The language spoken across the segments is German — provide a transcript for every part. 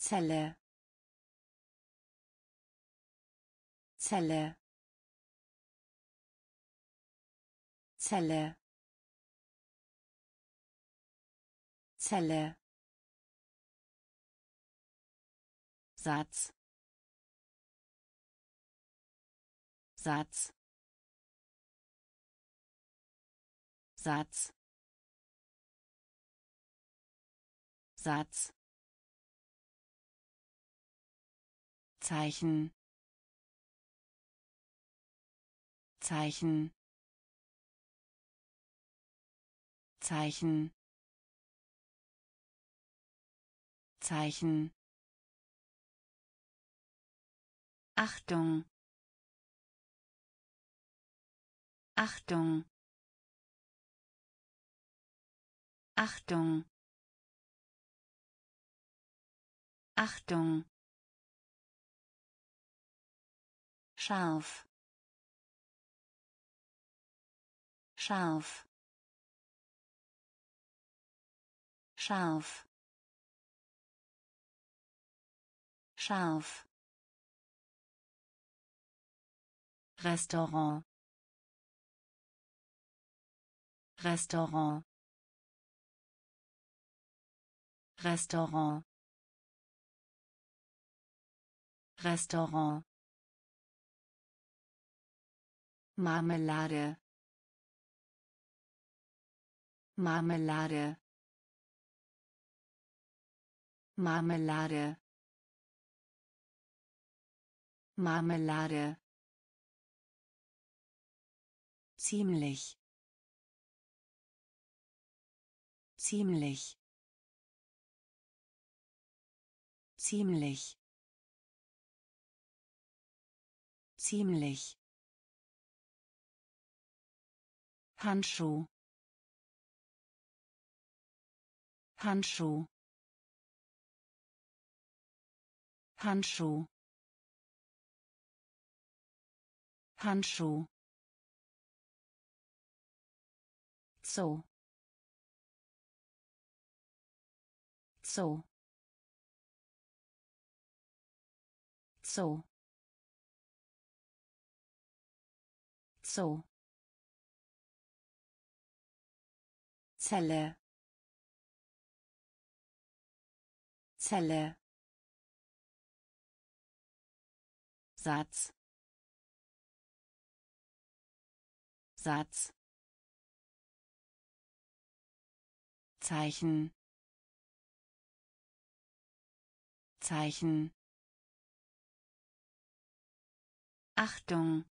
Zelle, Zelle, Zelle, Zelle, Satz, Satz, Satz, Satz, Zeichen, Zeichen, Zeichen, Zeichen. Achtung, Achtung, Achtung, Achtung. Scharf, scharf, scharf, scharf. Restaurant, Restaurant, Restaurant, Restaurant. Marmelade, Marmelade, Marmelade, Marmelade. Ziemlich, ziemlich, ziemlich, ziemlich. Handschuh, Handschuh, Handschuh, Handschuh. Zoo, Zoo, Zoo, Zoo. Zelle, Zelle, Satz, Satz, Zeichen, Zeichen. Achtung,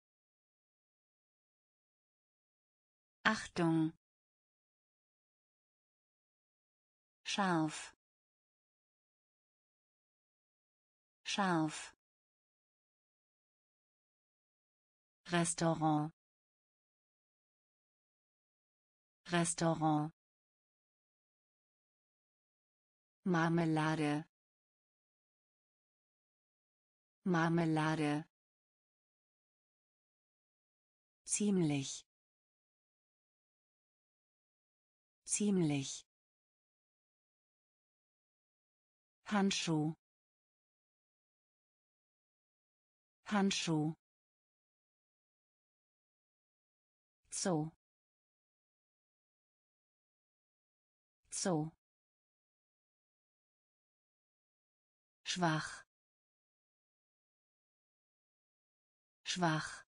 Achtung. Scharf, scharf. Restaurant, Restaurant. Marmelade, Marmelade. Ziemlich, ziemlich. Handschuh, Handschuh. Zoo, Zoo. Schwach, schwach,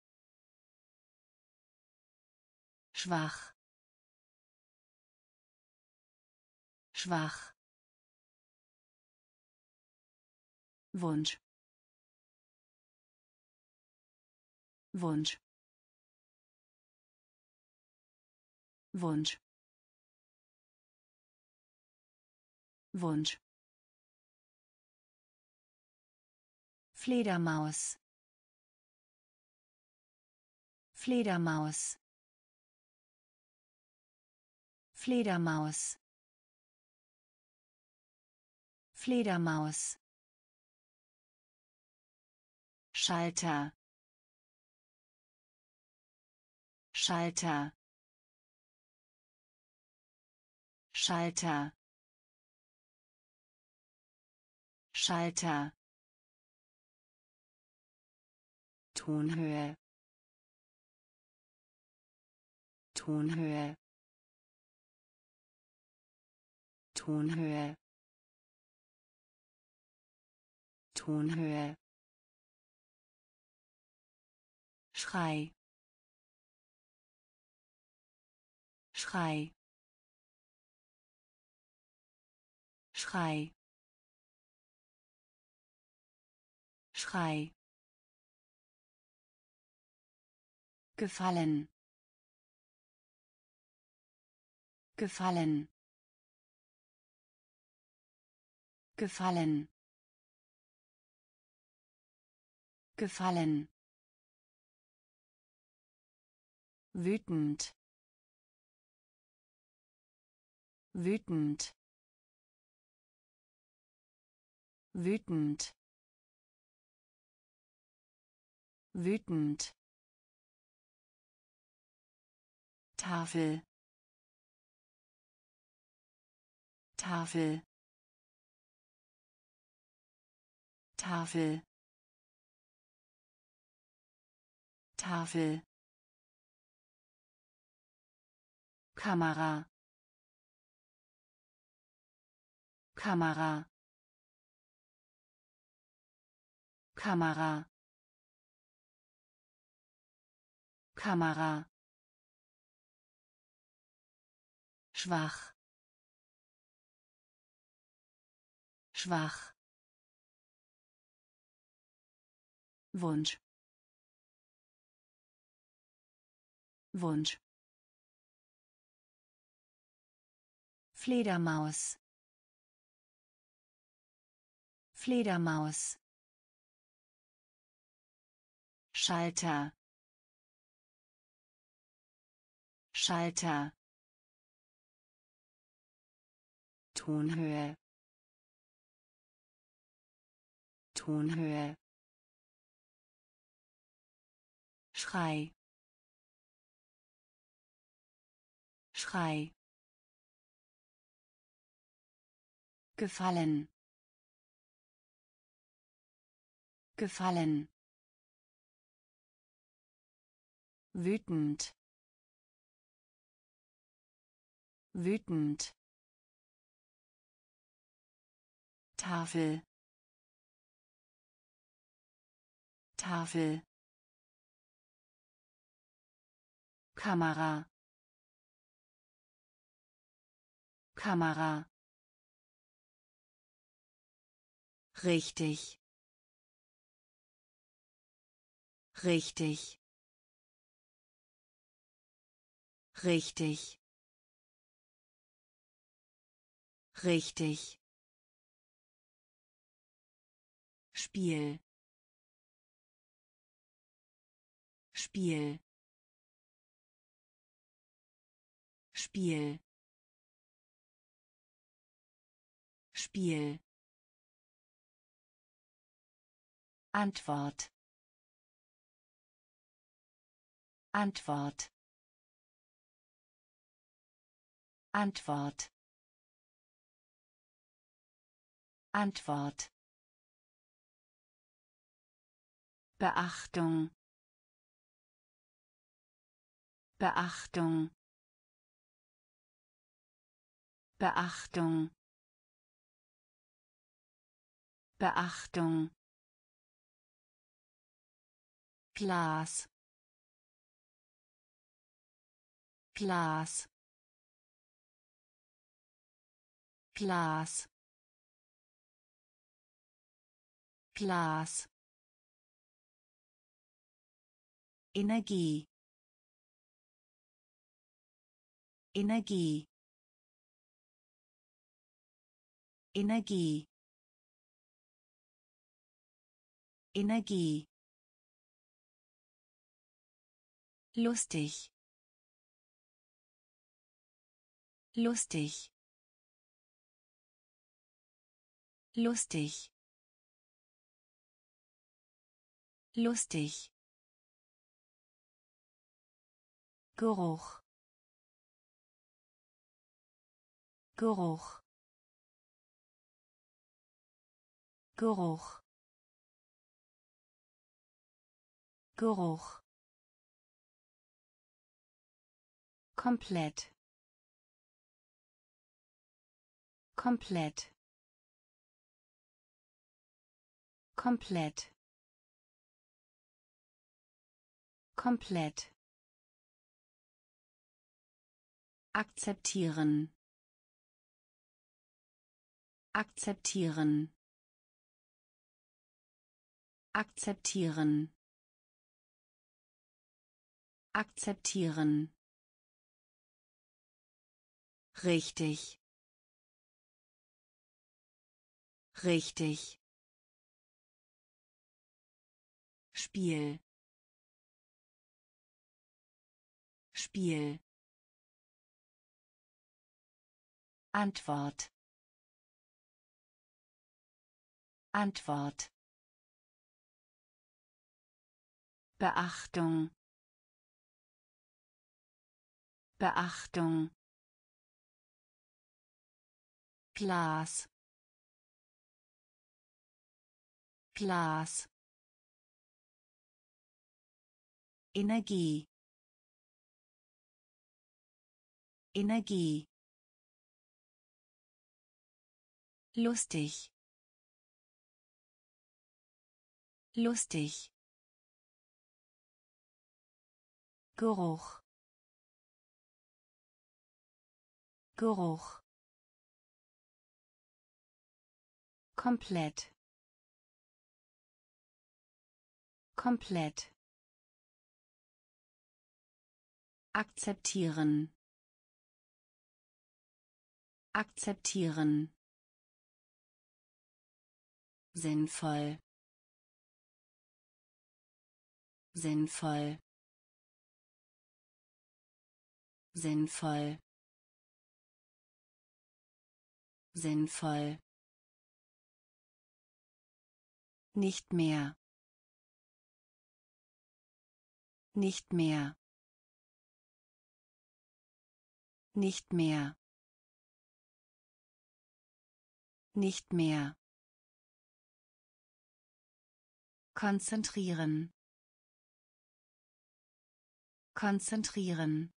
schwach, schwach. Wunsch, Wunsch, Wunsch, Wunsch. Fledermaus, Fledermaus, Fledermaus, Fledermaus. Schalter, Schalter, Schalter, Schalter, Tonhöhe, Tonhöhe, Tonhöhe, Tonhöhe, Schrei, Schrei, Schrei, Schrei, gefallen, gefallen, gefallen, gefallen, wütend, wütend, wütend, wütend, Tafel, Tafel, Tafel, Tafel, Kamera, Kamera, Kamera, Kamera, schwach, schwach, Wunsch, Wunsch, Fledermaus, Fledermaus, Schalter, Schalter, Tonhöhe, Tonhöhe, Schrei, Schrei, gefallen, gefallen, wütend, wütend, Tafel, Tafel, Kamera, Kamera, richtig, richtig, richtig, richtig, Spiel, Spiel, Spiel, Spiel, Antwort, Antwort, Antwort, Antwort, Beachtung, Beachtung, Beachtung, Beachtung, Glas, Glas, Glas, Glas, Energie, Energie, Energie, Energie, lustig, lustig, lustig, lustig, Geruch, Geruch, Geruch, Geruch, komplett, komplett, komplett, komplett, akzeptieren, akzeptieren, akzeptieren, akzeptieren, richtig, richtig, Spiel, Spiel, Antwort, Antwort, Beachtung, Beachtung, Glas, Glas, Energie, Energie, lustig, lustig, Geruch, Geruch, komplett, komplett, akzeptieren, akzeptieren, sinnvoll, sinnvoll, sinnvoll, sinnvoll, nicht mehr, nicht mehr, nicht mehr, nicht mehr, konzentrieren, konzentrieren,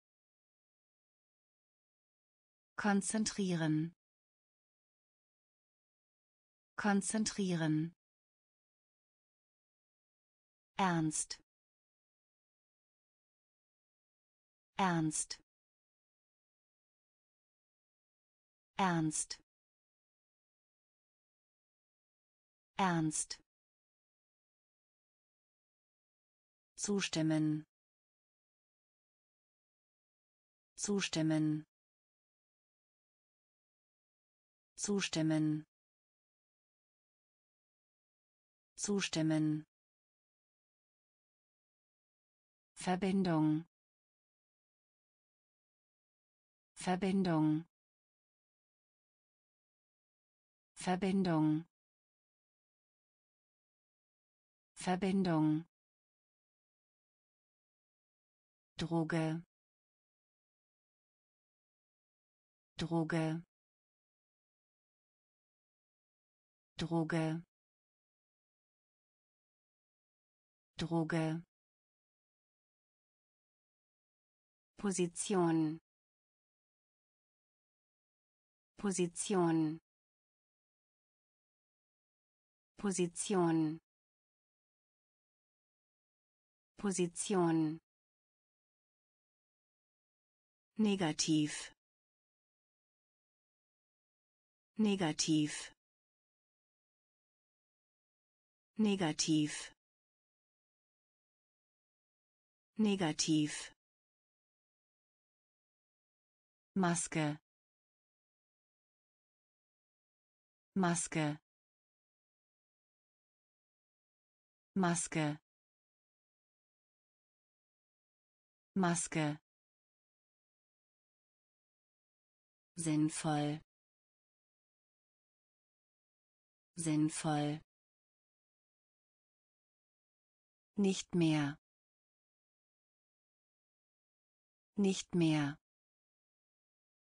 konzentrieren, konzentrieren, ernst, ernst, ernst, ernst, zustimmen, zustimmen, zustimmen, zustimmen, Verbindung, Verbindung, Verbindung, Verbindung, Droge, Droge, Droge, Droge, Position, Position, Position, Position, negativ, negativ, negativ, negativ, Maske, Maske, Maske, Maske, sinnvoll, sinnvoll, nicht mehr, nicht mehr,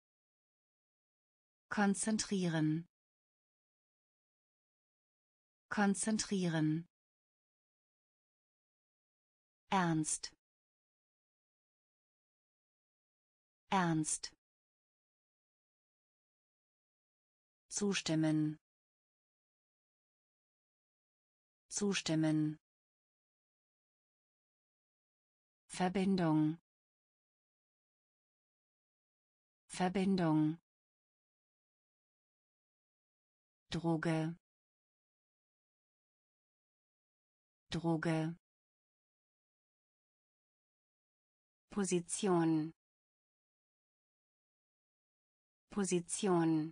konzentrieren, konzentrieren, ernst, ernst, zustimmen, zustimmen, Verbindung, Verbindung, Droge, Droge, Position, Position,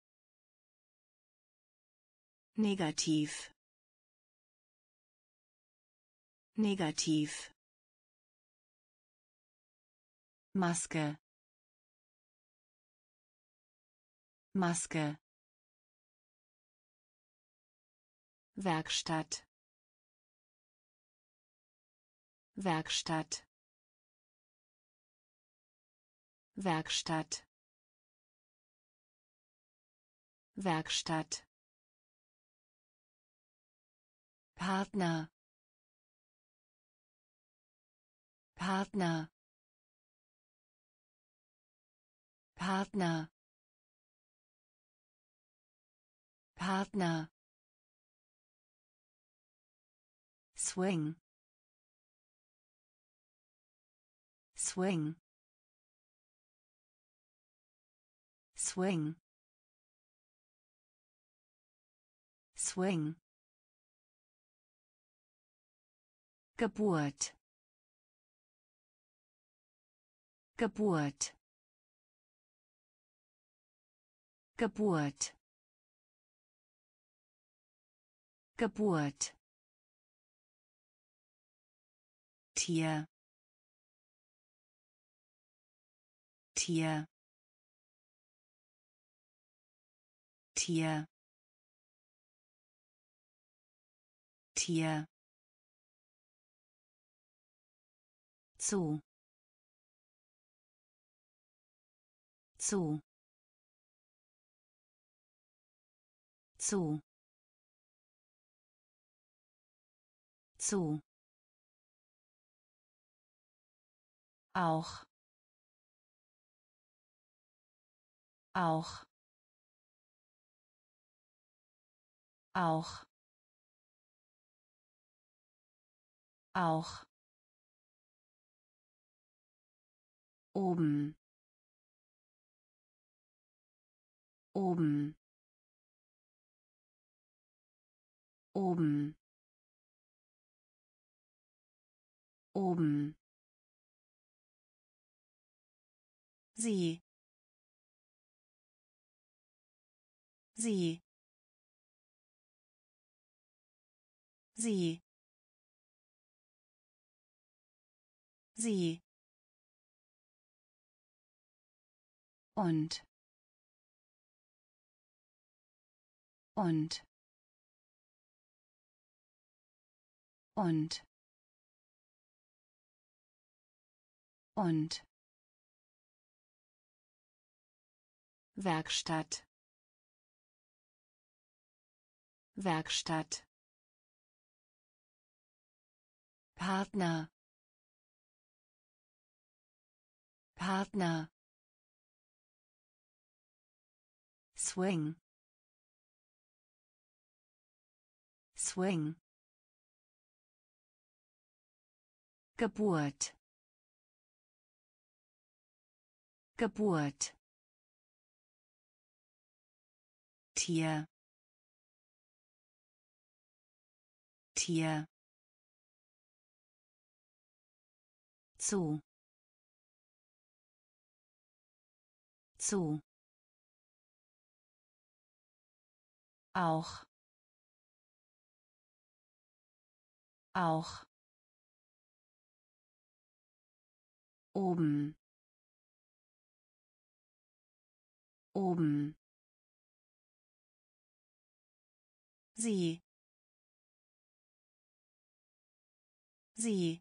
negativ, negativ, Maske, Maske, Werkstatt, Werkstatt, Werkstatt, Werkstatt, Partner, Partner, Partner, Partner, Swing, Swing, Swing, Swing, Geburt, Geburt, Geburt, Geburt, Tier, Tier, Tier, Tier, zu, zu, zu, zu, auch, auch, auch, auch, oben, oben, oben, oben, sie, sie, sie, sie, und, und, und, und, Werkstatt, Werkstatt, Partner, Partner, Swing, Swing, Geburt, Geburt, Tier, Tier, zu, zu, auch, auch, oben, oben, sie, sie,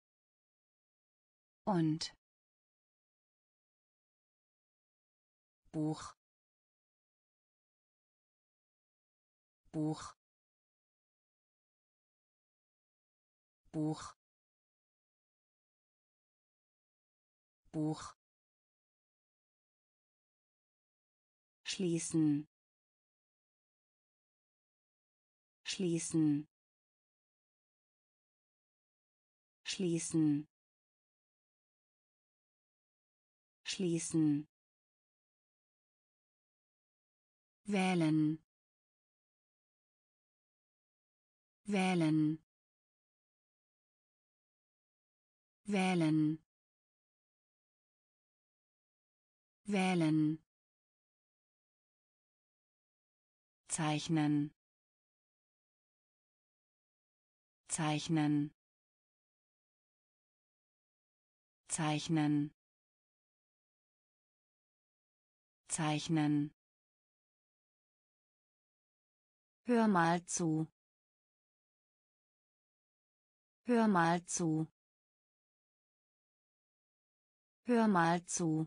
und, Buch, Buch, Buch, Buch, schließen, schließen, schließen, schließen, wählen, wählen, wählen, wählen, zeichnen, zeichnen, zeichnen, zeichnen. Hör mal zu. Hör mal zu. Hör mal zu.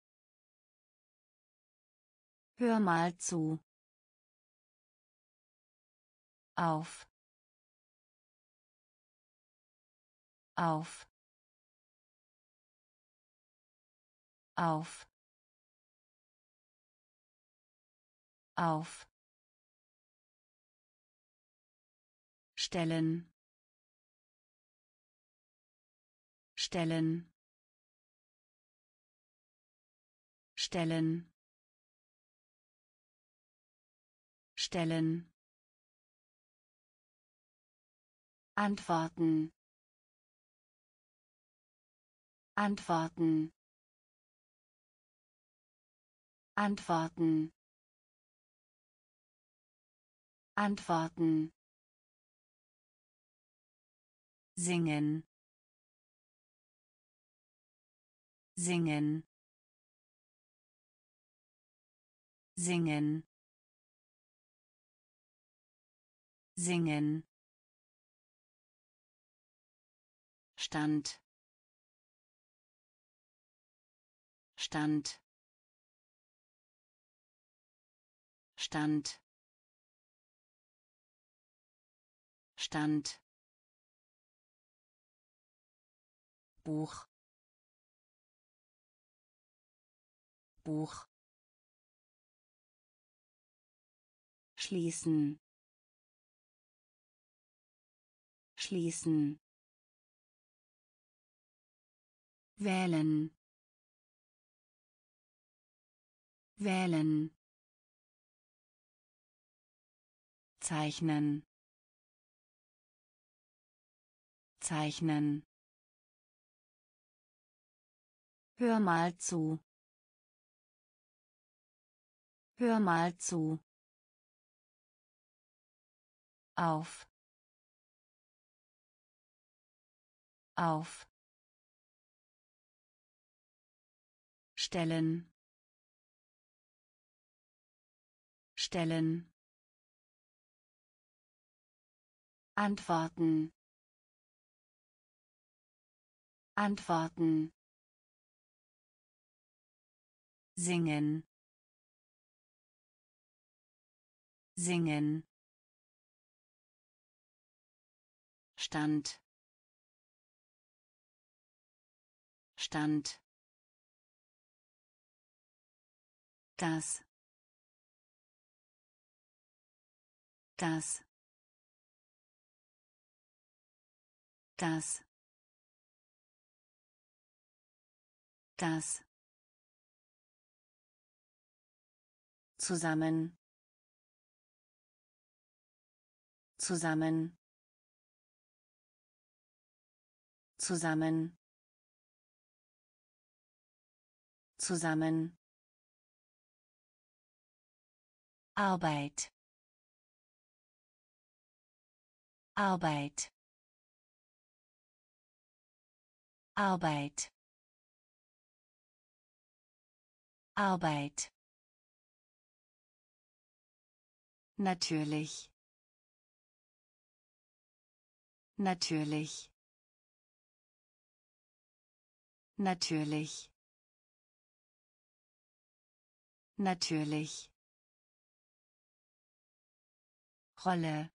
Hör mal zu. Auf. Auf. Auf. Auf. Stellen. Stellen. Stellen. Stellen. Antworten. Antworten. Antworten. Antworten. Singen. Singen. Singen. Singen. Stand. Stand. Stand. Stand. Buch, Buch, schließen, schließen, wählen, wählen, zeichnen, zeichnen. Hör mal zu. Hör mal zu. Auf. Auf. Stellen. Stellen. Antworten. Antworten. Singen. Singen. Stand. Stand. Das. Das. Das. Das. Zusammen. Zusammen. Zusammen. Zusammen. Arbeit. Arbeit. Arbeit. Arbeit. Natürlich. Natürlich. Natürlich. Natürlich. Rolle.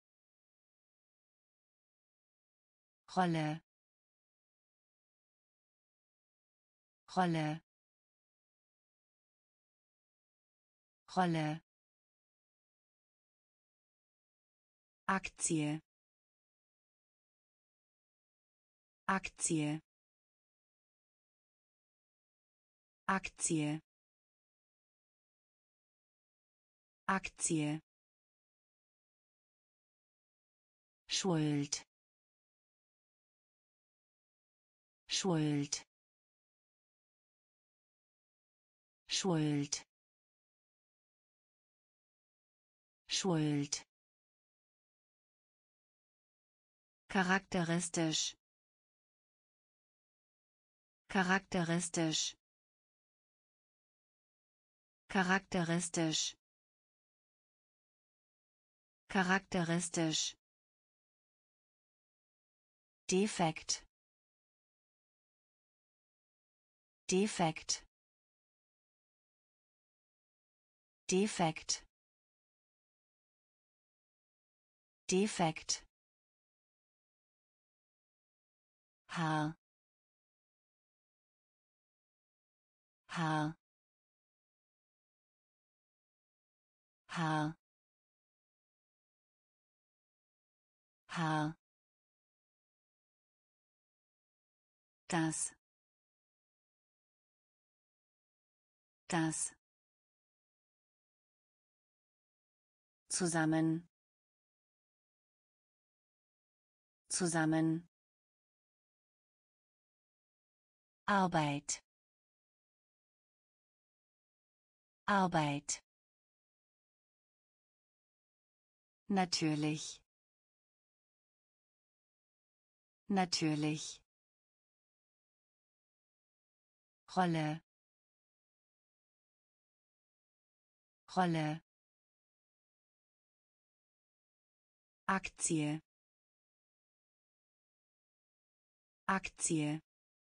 Rolle. Rolle. Rolle. Aktie. Aktie. Aktie. Aktie. Schuld. Schuld. Schuld. Schuld. Charakteristisch. Charakteristisch. Charakteristisch. Charakteristisch. Defekt. Defekt. Defekt. Defekt. Haar. Haar. Haar. Haar. Das. Das. Zusammen. Zusammen. Arbeit. Arbeit. Natürlich. Natürlich. Rolle. Rolle. Aktie. Aktie.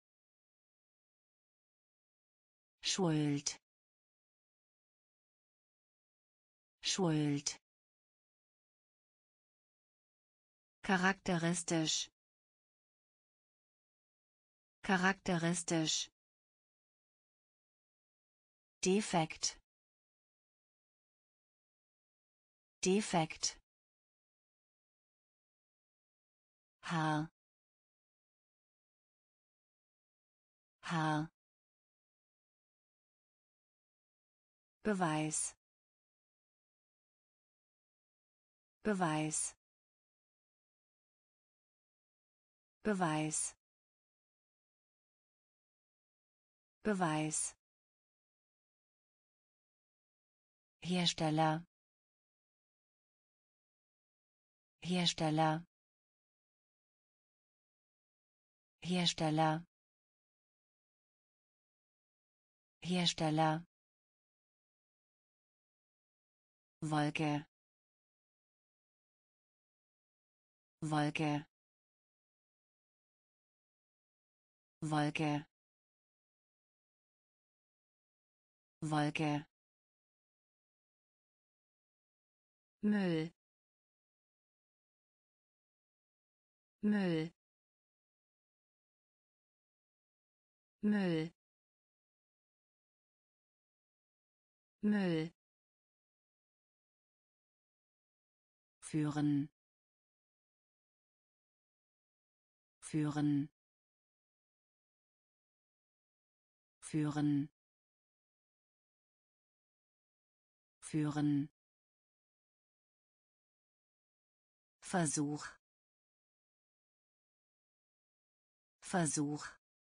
Schuld. Schuld. Charakteristisch. Charakteristisch. Defekt. Defekt. Haar. Haar. Beweis. Beweis. Beweis. Beweis. Hersteller. Hersteller. Hersteller. Hersteller. Wolke. Wolke. Wolke. Wolke. Müll. Müll. Müll. Müll. Führen. Führen. Führen. Führen. Versuch. Versuch.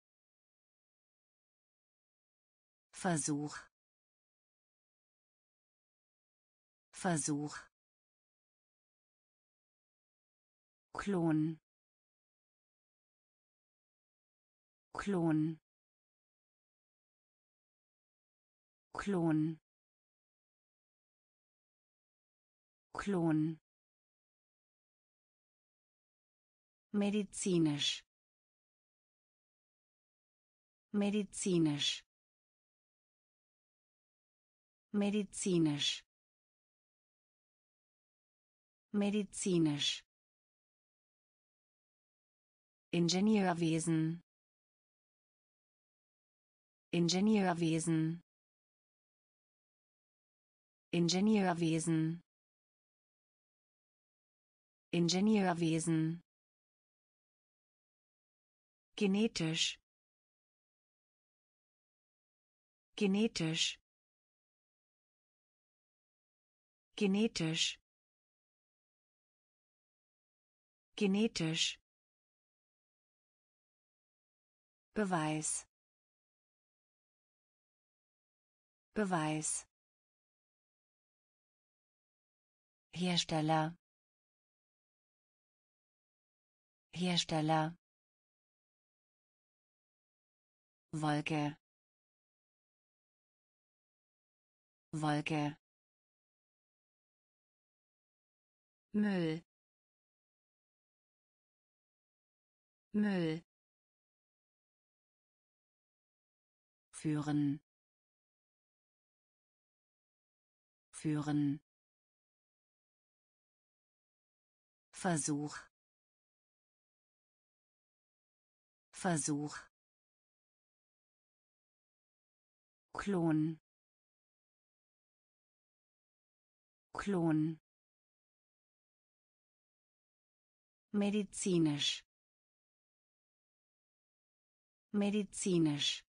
Versuch. Versuch. Klon. Klon. Klon. Klon. Medizinisch. Medizinisch. medizinisch medizinisch Ingenieurwesen Ingenieurwesen Ingenieurwesen Ingenieurwesen genetisch genetisch genetisch genetisch Beweis Beweis Hersteller Hersteller Wolke Wolke Müll Müll führen führen Versuch Versuch Klon Klon medizinisch medizinisch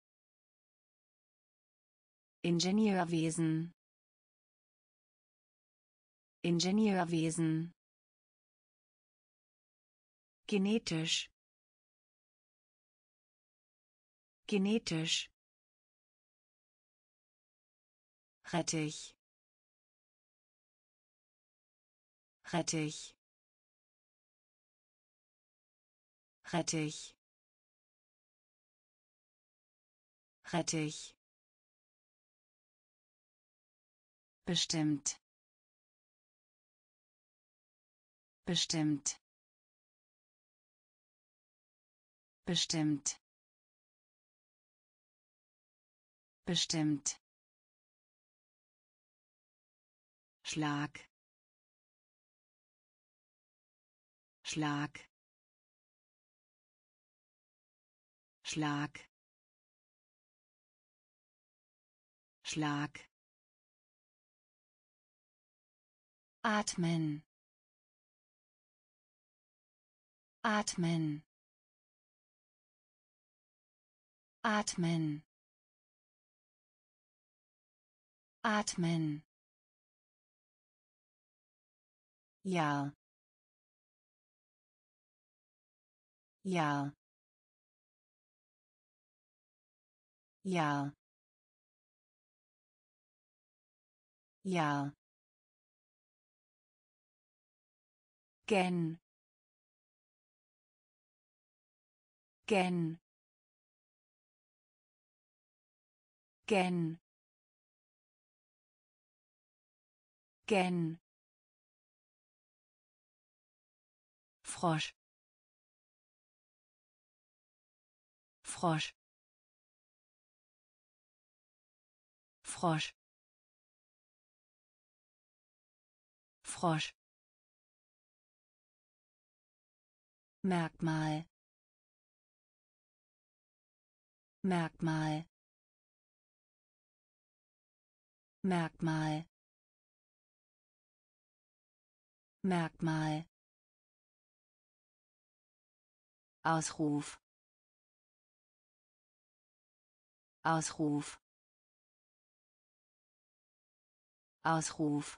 Ingenieurwesen Ingenieurwesen genetisch genetisch Rettich Rettich Rettich Rettich bestimmt bestimmt bestimmt bestimmt Schlag Schlag Schlag Schlag Atmen Atmen Atmen Atmen Ja Ja Ja Ja Gen Gen Gen Gen Frosch Frosch Frosch Frosch Merkmal Merkmal Merkmal Merkmal Ausruf Ausruf Ausruf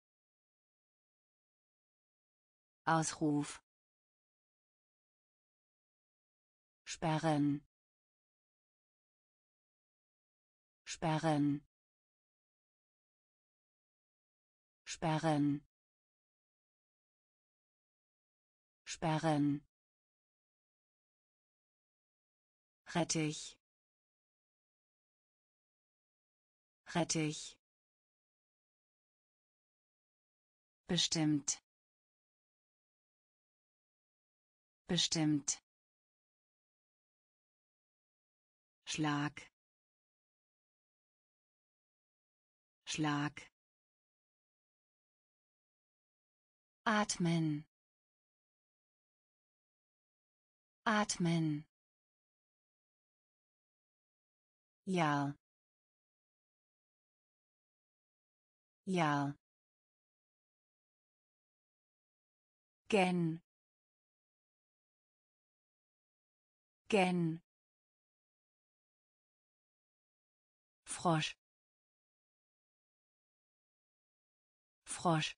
Ausruf sperren sperren sperren sperren Rettich Rettich bestimmt bestimmt Schlag Schlag. Atmen. Atmen. Ja. Ja. Gen. Gen. Frosch. Frosch.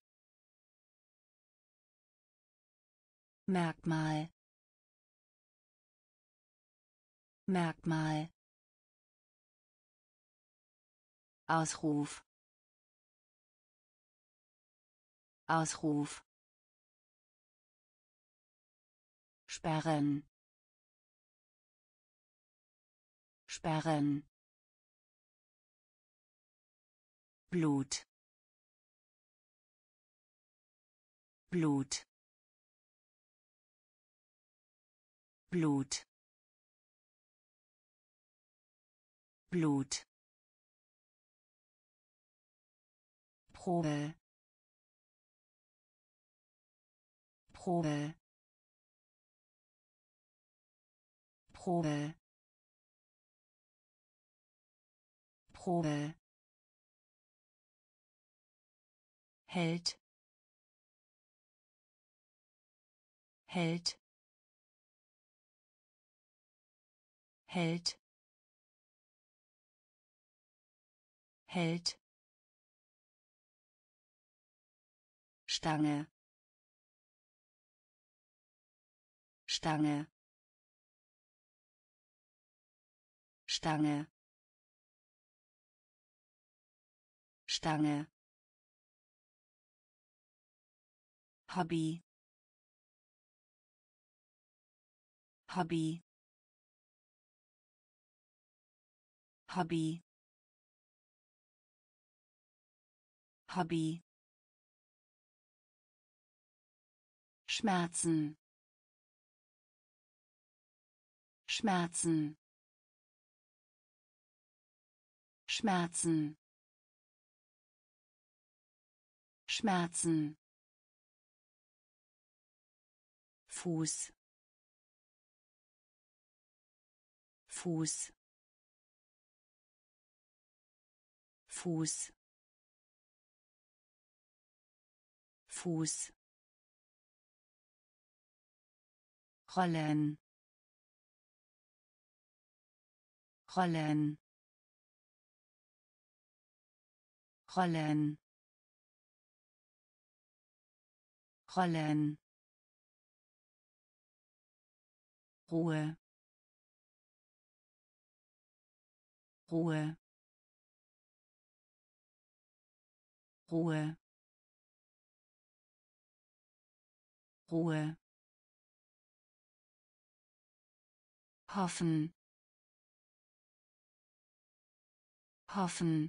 Merkmal. Merkmal. Ausruf. Ausruf. Sperren. Sperren. Blut. Blut. Blut. Blut. Probe. Probe. Probe. Probe. Hält. Hält. Hält. Hält. Stange. Stange. Stange. Stange. Hobby. Hobby. Hobby. Hobby. Schmerzen. Schmerzen. Schmerzen. Schmerzen. Fuß. Fuß. Fuß. Fuß. Rollen. Rollen. Rollen. Rollen. Ruhe. Ruhe. Ruhe. Ruhe. Hoffen. Hoffen.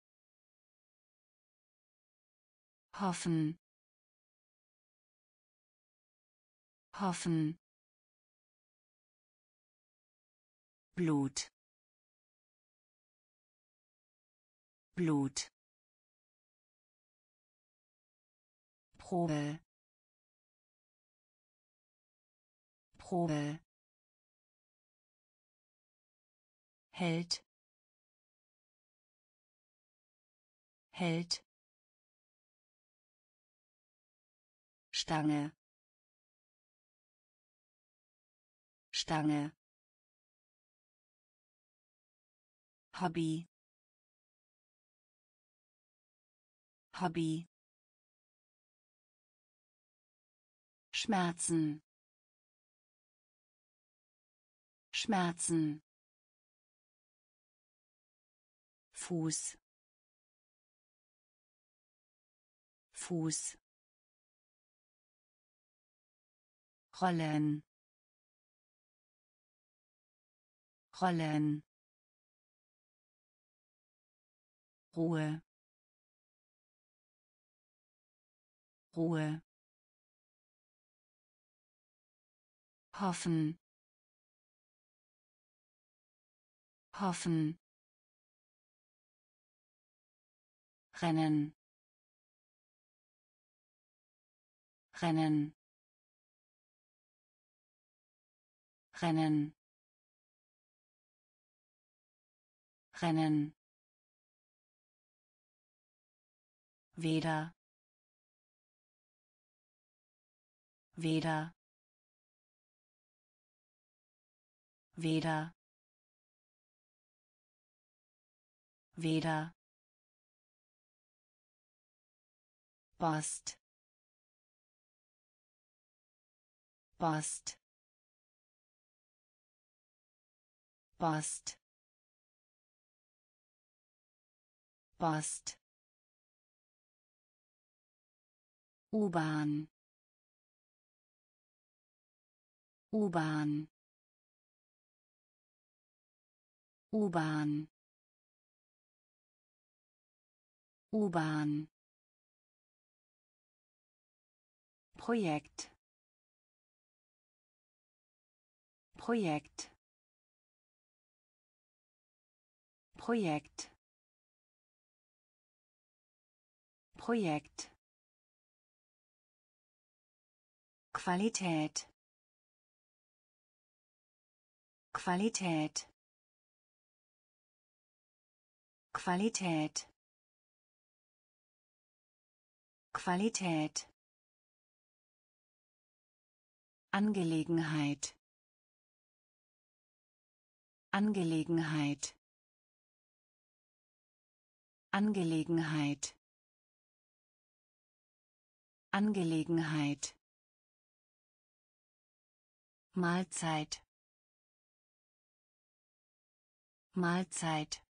Hoffen. Hoffen. Blut. Blut. Probe. Probe. Hält. Hält. Stange. Stange. Hobby. Hobby. Schmerzen. Schmerzen. Fuß. Fuß. Rollen. Rollen. Ruhe. Ruhe. Hoffen. Hoffen. Rennen, Rennen, Rennen, Rennen. Weder, weder, weder, weder. Post, Post, Post, Post. U-Bahn, U-Bahn, U-Bahn, U-Bahn. Projekt, Projekt, Projekt, Projekt. Qualität, Qualität, Qualität, Qualität. Angelegenheit, Angelegenheit, Angelegenheit, Angelegenheit. Mahlzeit, Mahlzeit,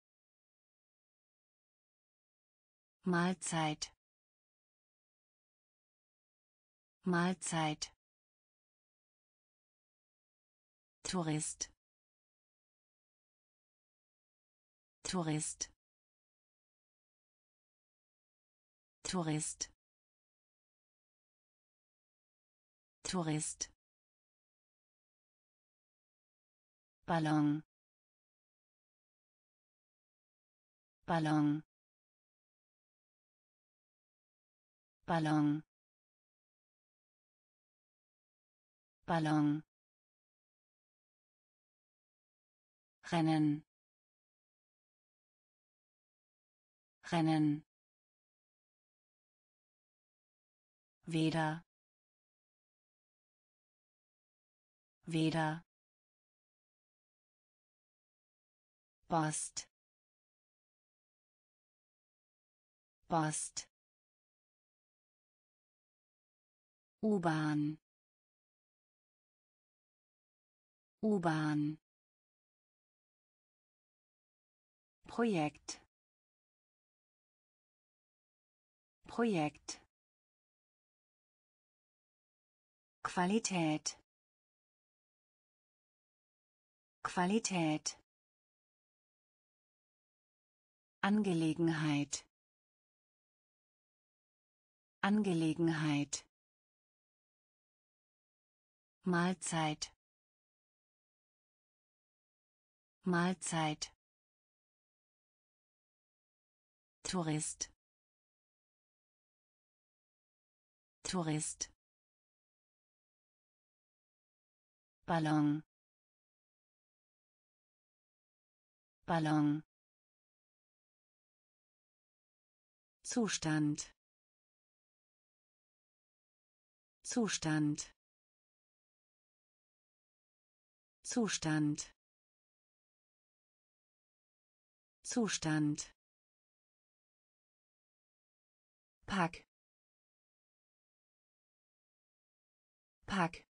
Mahlzeit, Mahlzeit. Tourist, Tourist, Tourist, Tourist. Ballon, Ballon, Ballon, Ballon. Rennen, Rennen. Weder, weder. Post, Post. U-Bahn, U-Bahn. Projekt, Projekt. Qualität, Qualität. Angelegenheit, Angelegenheit. Mahlzeit, Mahlzeit. Tourist, Tourist. Ballon, Ballon. Zustand, Zustand, Zustand, Zustand. Pack, Pack,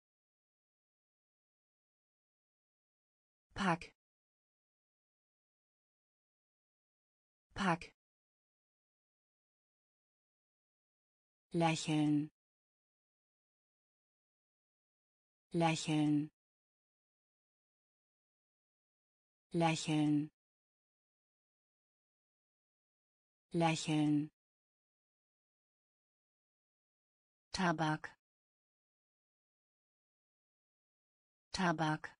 Pack, Pack. Lächeln, Lächeln, Lächeln, Lächeln. Tabak, Tabak,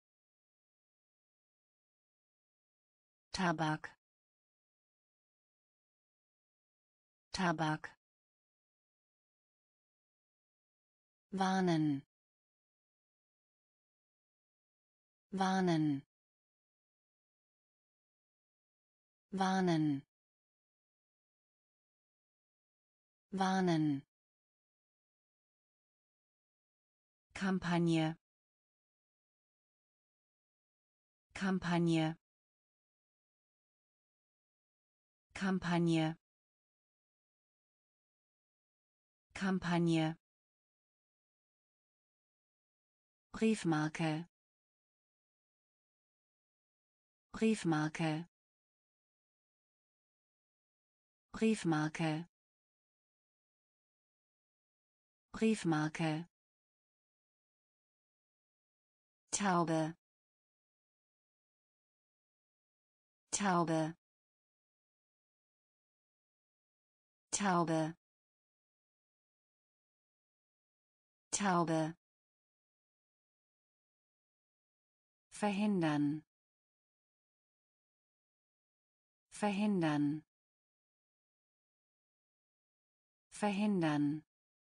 Tabak, Tabak. Warnen. Warnen. Warnen. Warnen. Kampagne. Kampagne. Kampagne. Kampagne. Briefmarke. Briefmarke. Briefmarke. Briefmarke. Taube. Taube. Taube. Taube. Verhindern. Verhindern. Verhindern.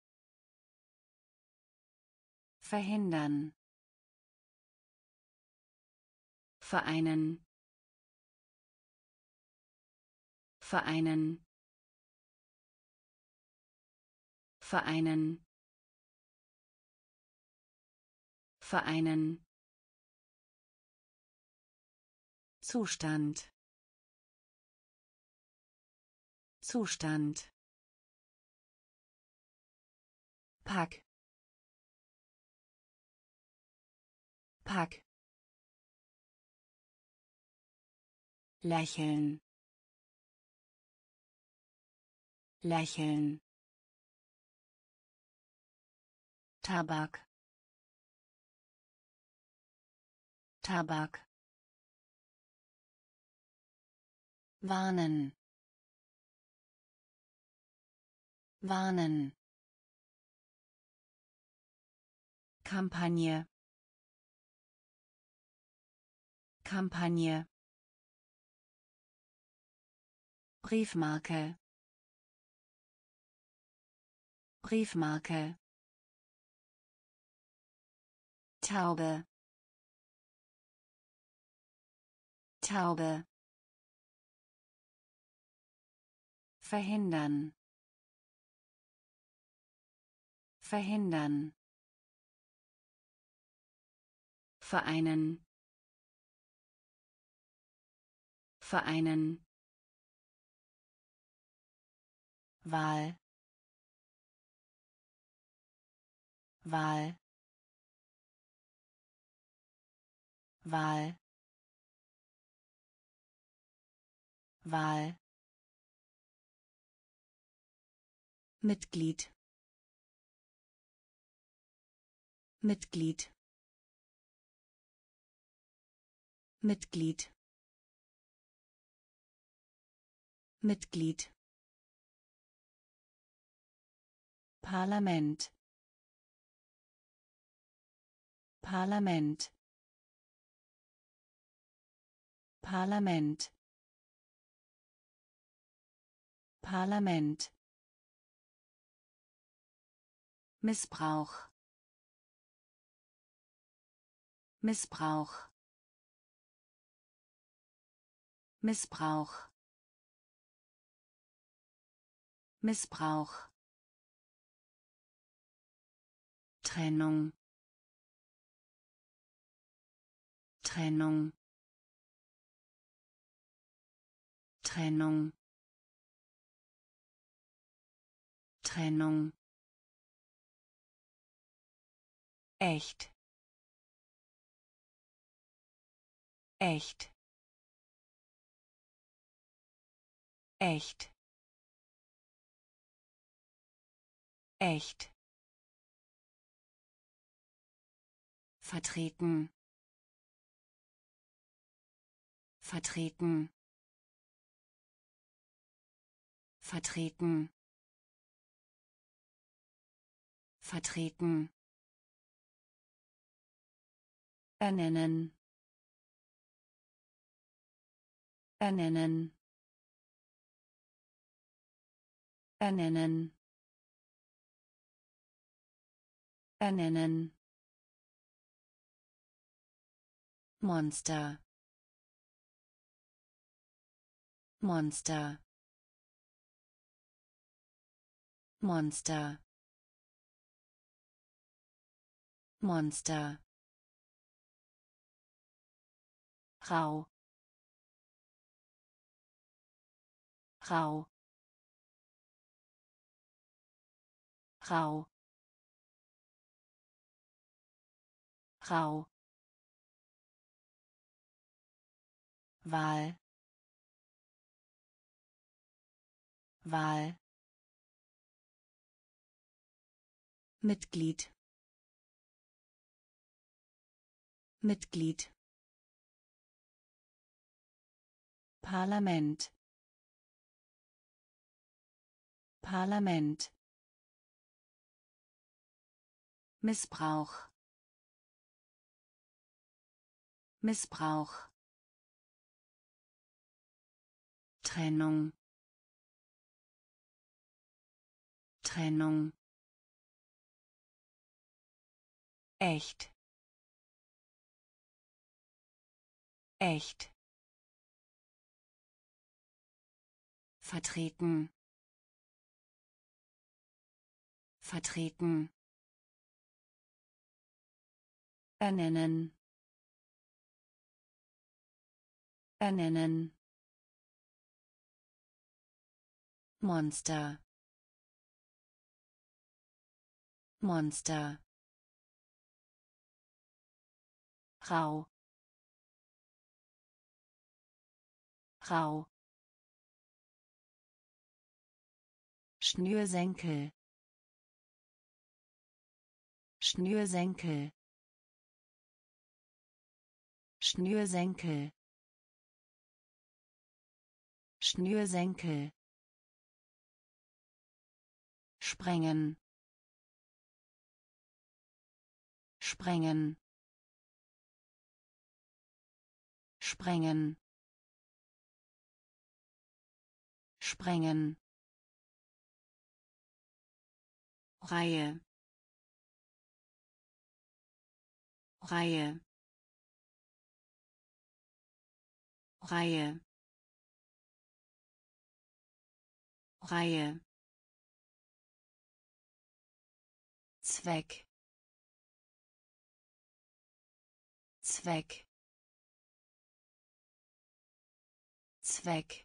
Verhindern. Vereinen. Vereinen. Vereinen. Vereinen. Zustand. Zustand. Pack. Pack. Lächeln. Lächeln. Tabak. Tabak. Warnen. Warnen. Kampagne. Kampagne. Briefmarke. Briefmarke. Taube. Taube. Verhindern. Verhindern. Vereinen. Vereinen. Wahl. Wahl. Wahl. Wahl. Mitglied. Mitglied. Mitglied. Mitglied. Parlament. Parlament. Parlament. Parlament. Missbrauch. Missbrauch. Missbrauch. Missbrauch. Trennung. Trennung. Trennung. Trennung. Echt. Echt. Echt. Echt. Vertreten. Vertreten. Vertreten. Vertreten. Ernennen. Ernennen. ernennen, ernennen, Monster, Monster, Monster, Monster, rau, rau, rau, rau, Wahl, Wahl, Mitglied, Mitglied, Parlament, Parlament, Missbrauch, Missbrauch, Trennung, Trennung, echt, echt, vertreten, vertreten, ernennen, ernennen, Monster, Monster, rau, rau, Schnürsenkel, Schnürsenkel, Schnürsenkel, Schnürsenkel, sprengen, sprengen, sprengen, sprengen, Reihe, Reihe, Reihe, Reihe, Zweck, Zweck, Zweck,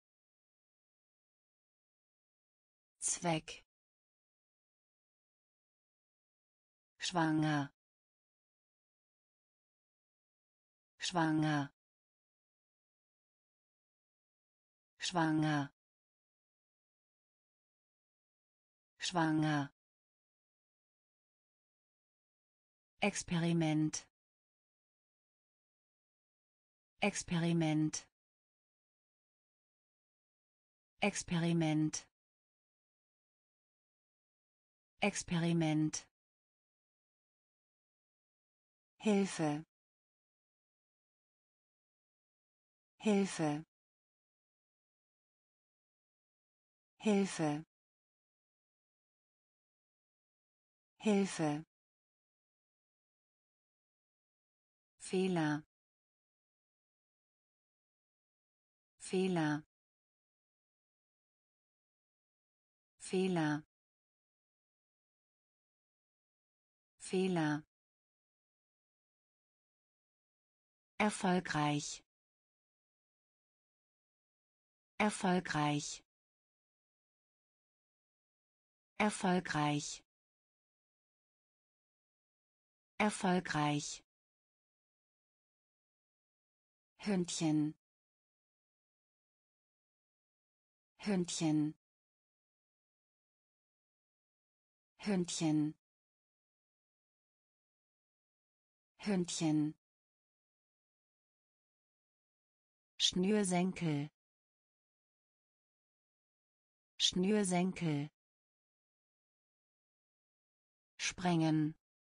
Zweck, schwanger, schwanger, schwanger, schwanger, Experiment, Experiment, Experiment, Experiment, Hilfe, Hilfe, Hilfe, Hilfe, Fehler, Fehler, Fehler, Fehler, erfolgreich, erfolgreich, erfolgreich, erfolgreich, Hündchen, Hündchen, Hündchen, Hündchen, Schnürsenkel, Schnürsenkel, sprengen,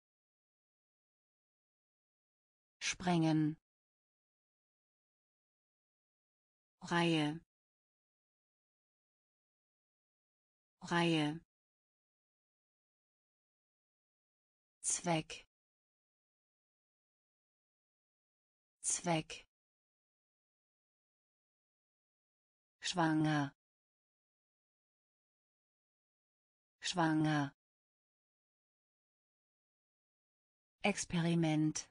sprengen, Reihe, Reihe Zweck Zweck schwanger schwanger Experiment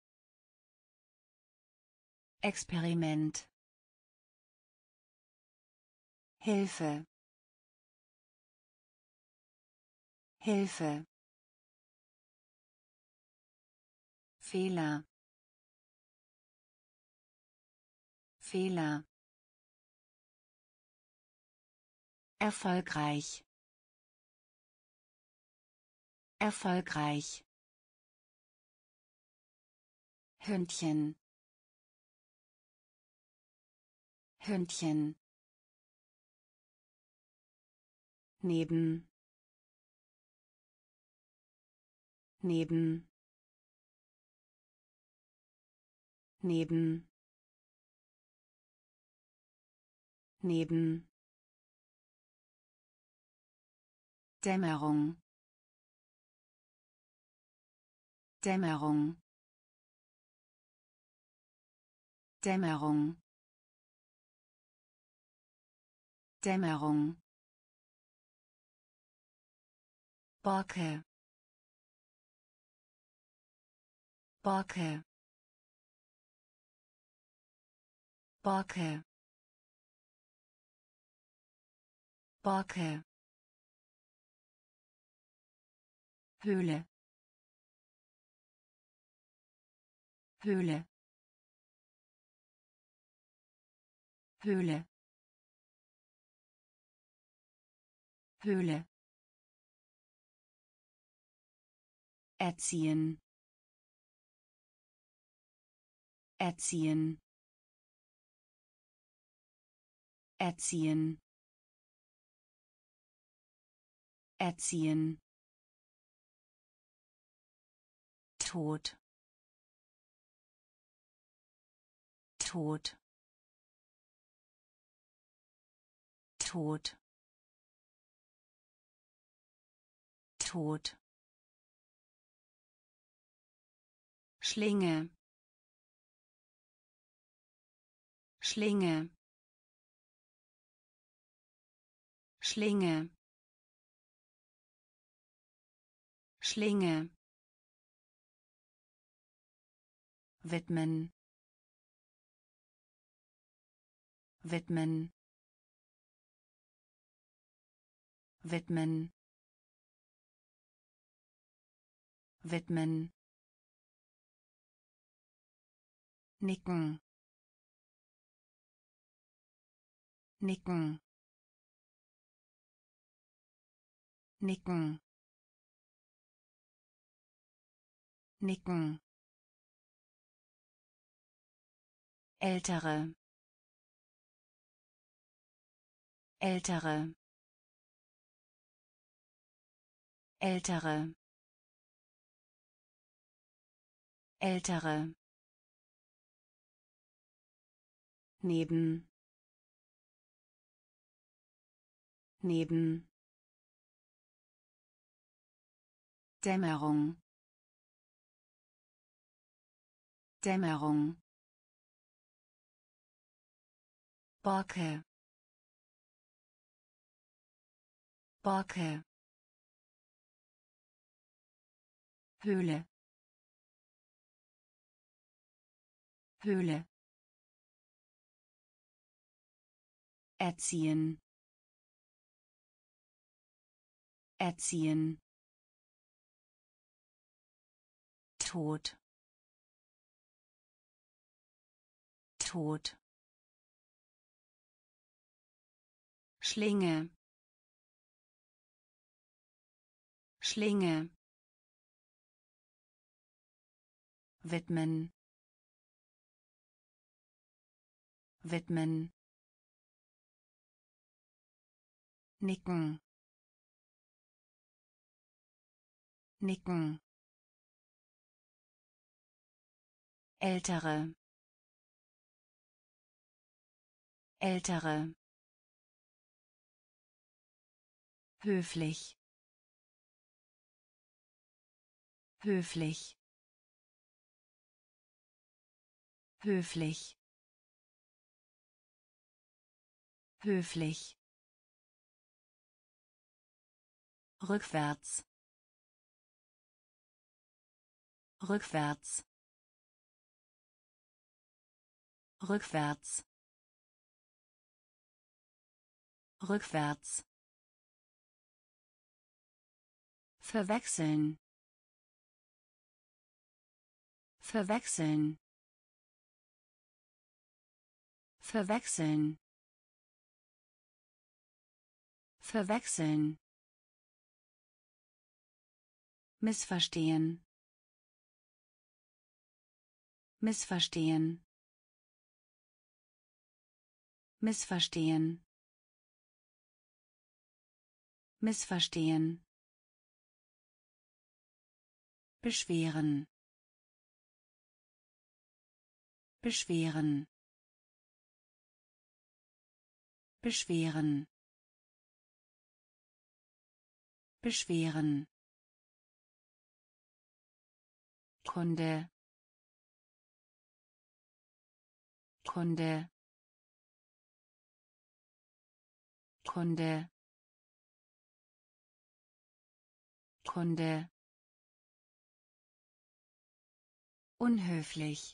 Experiment Hilfe Hilfe Fehler Fehler erfolgreich erfolgreich Hündchen Hündchen neben neben neben neben Dämmerung Dämmerung Dämmerung Dämmerung Borke Borke Borke Borke Höhle Höhle Höhle Höhle erziehen erziehen erziehen erziehen Tod Tod Tod Tod Schlinge Schlinge Schlinge Schlinge widmen widmen widmen widmen nicken nicken nicken nicken ältere ältere ältere ältere neben neben Dämmerung Dämmerung Borke Borke Höhle Höhle erziehen erziehen Tod Tod Schlinge Schlinge widmen widmen nicken nicken ältere ältere höflich höflich höflich höflich rückwärts rückwärts rückwärts rückwärts verwechseln verwechseln verwechseln verwechseln missverstehen missverstehen missverstehen missverstehen beschweren beschweren beschweren beschweren Kunde Kunde Kunde Kunde unhöflich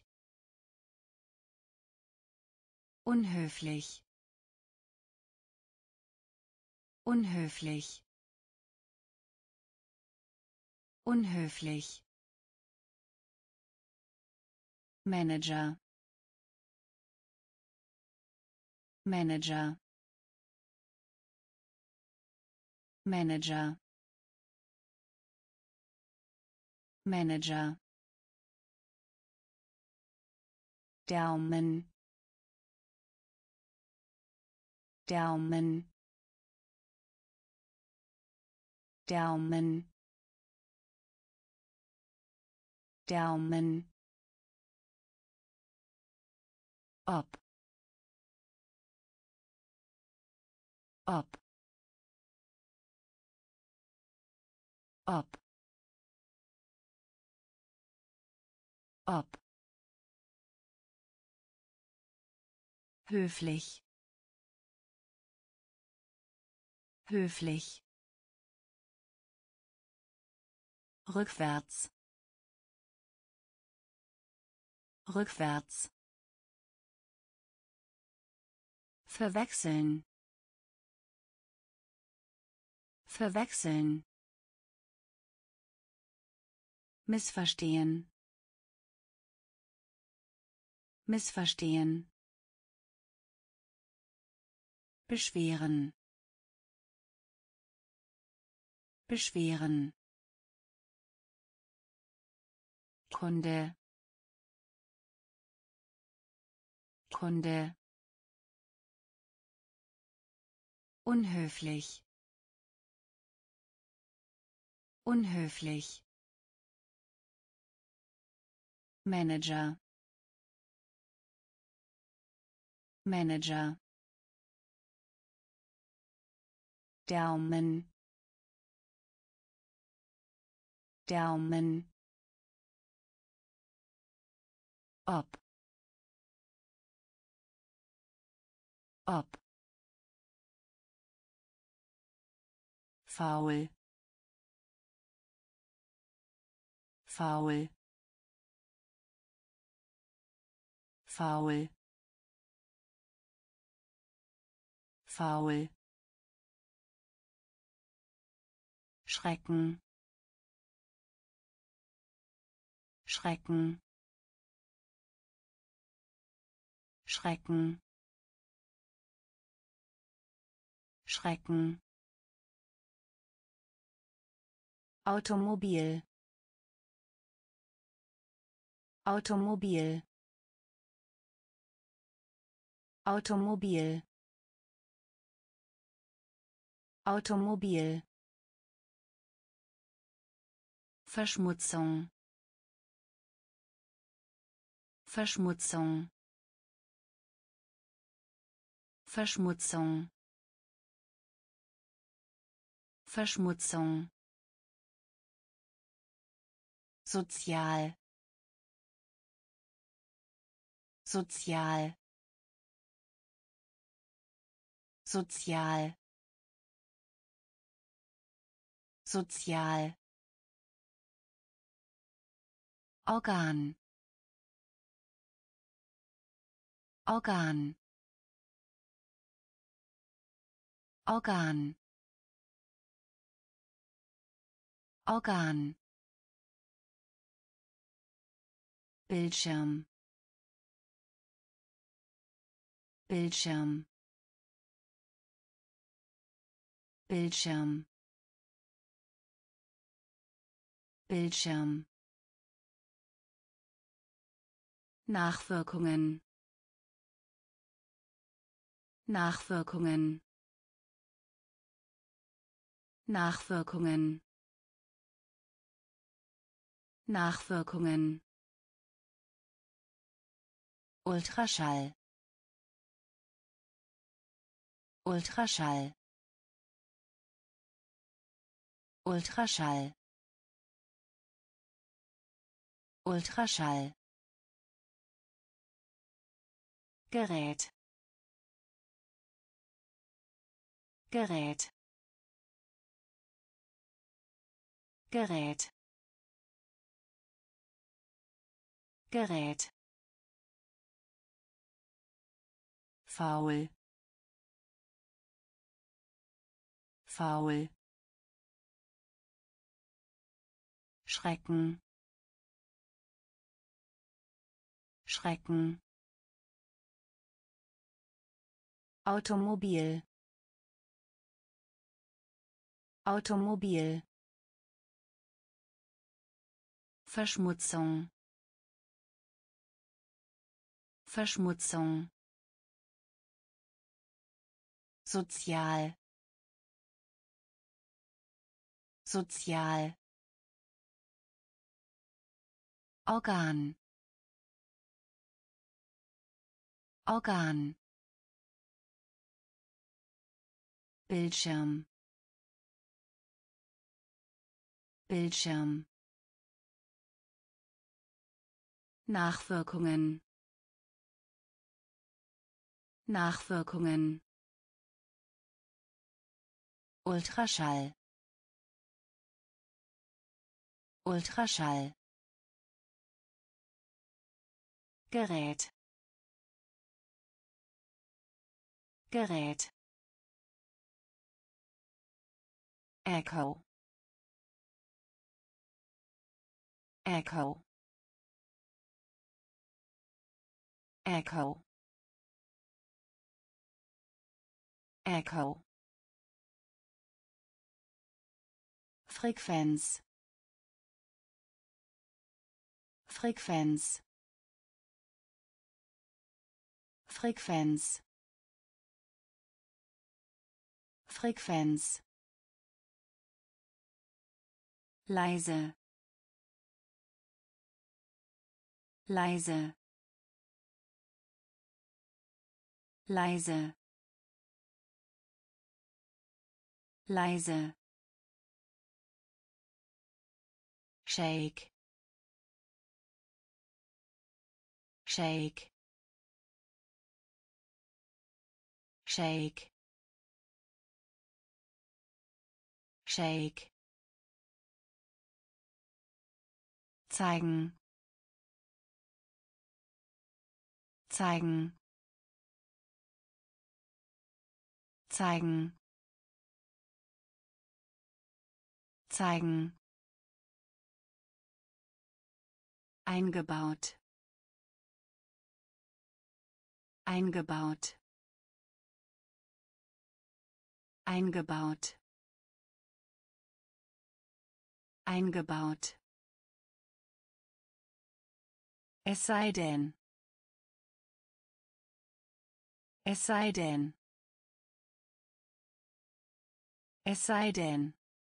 unhöflich unhöflich unhöflich Manager Manager Manager Manager Daumen Daumen Daumen Daumen ob ob ob ob höflich höflich rückwärts rückwärts verwechseln verwechseln missverstehen missverstehen beschweren beschweren Kunde Kunde unhöflich unhöflich Manager Manager Daumen Daumen ob ob faul faul faul faul Schrecken Schrecken Schrecken Schrecken Automobil Automobil Automobil Automobil Verschmutzung Verschmutzung Verschmutzung Verschmutzung. Sozial. Sozial. Sozial. Sozial. Organ. Organ. Organ. Organ. Bildschirm. Bildschirm. Bildschirm. Bildschirm. Nachwirkungen. Nachwirkungen. Nachwirkungen. Nachwirkungen. Ultraschall. Ultraschall. Ultraschall. Ultraschall. Gerät. Gerät. Gerät. Gerät. Faul. Faul. Schrecken. Schrecken. Automobil. Automobil. Verschmutzung. Verschmutzung. Sozial. Sozial. Organ. Organ. Bildschirm. Bildschirm. Nachwirkungen. Nachwirkungen. Ultraschall. Ultraschall. Gerät. Gerät. Echo. Echo. Echo. Echo. Frequenz. Frequenz. Frequenz. Frequenz. Leise. Leise. Leise. Leise. Shake. Shake. Shake. Shake. Zeigen. Zeigen. Zeigen. Zeigen. Eingebaut. Eingebaut. Eingebaut. Eingebaut. Es sei denn. Es sei denn. Es sei denn.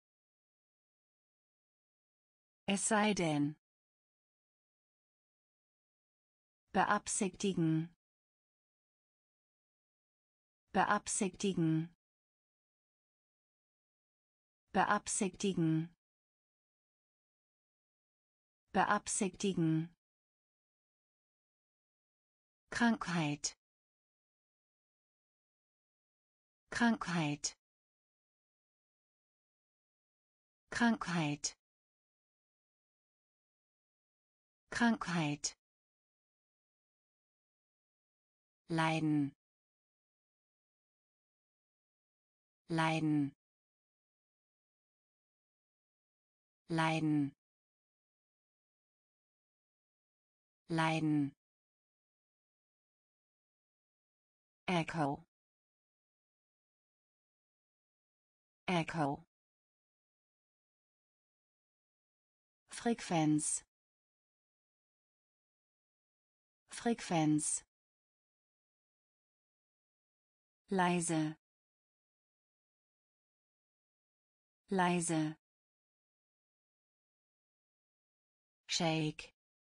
Es sei denn. Beabsichtigen. Beabsichtigen. beabsichtigen, beabsichtigen, Krankheit, Krankheit, Krankheit, Krankheit, leiden, leiden, leiden, leiden, Echo, Echo, Frequenz, Frequenz, leise, leise, Shake,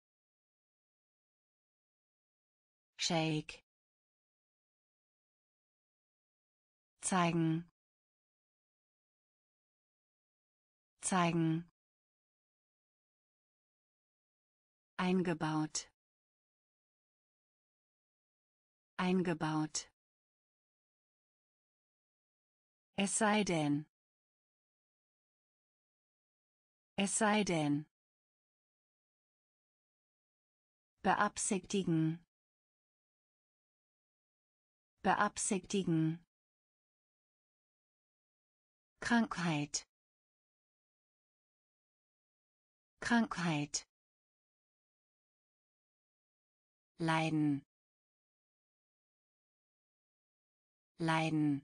Shake, zeigen, zeigen, eingebaut, eingebaut, es sei denn, es sei denn, beabsichtigen, beabsichtigen, Krankheit, Krankheit, leiden, leiden,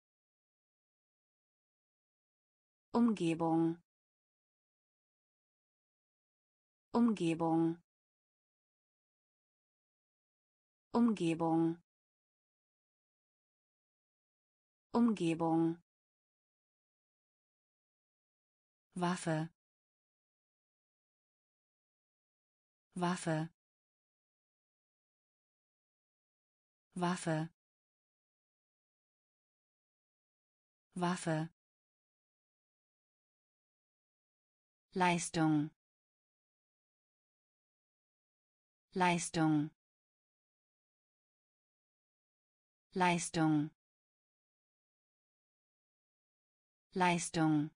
Umgebung, Umgebung, Umgebung, Umgebung, Waffe, Waffe, Waffe, Waffe, Leistung, Leistung, Leistung, Leistung,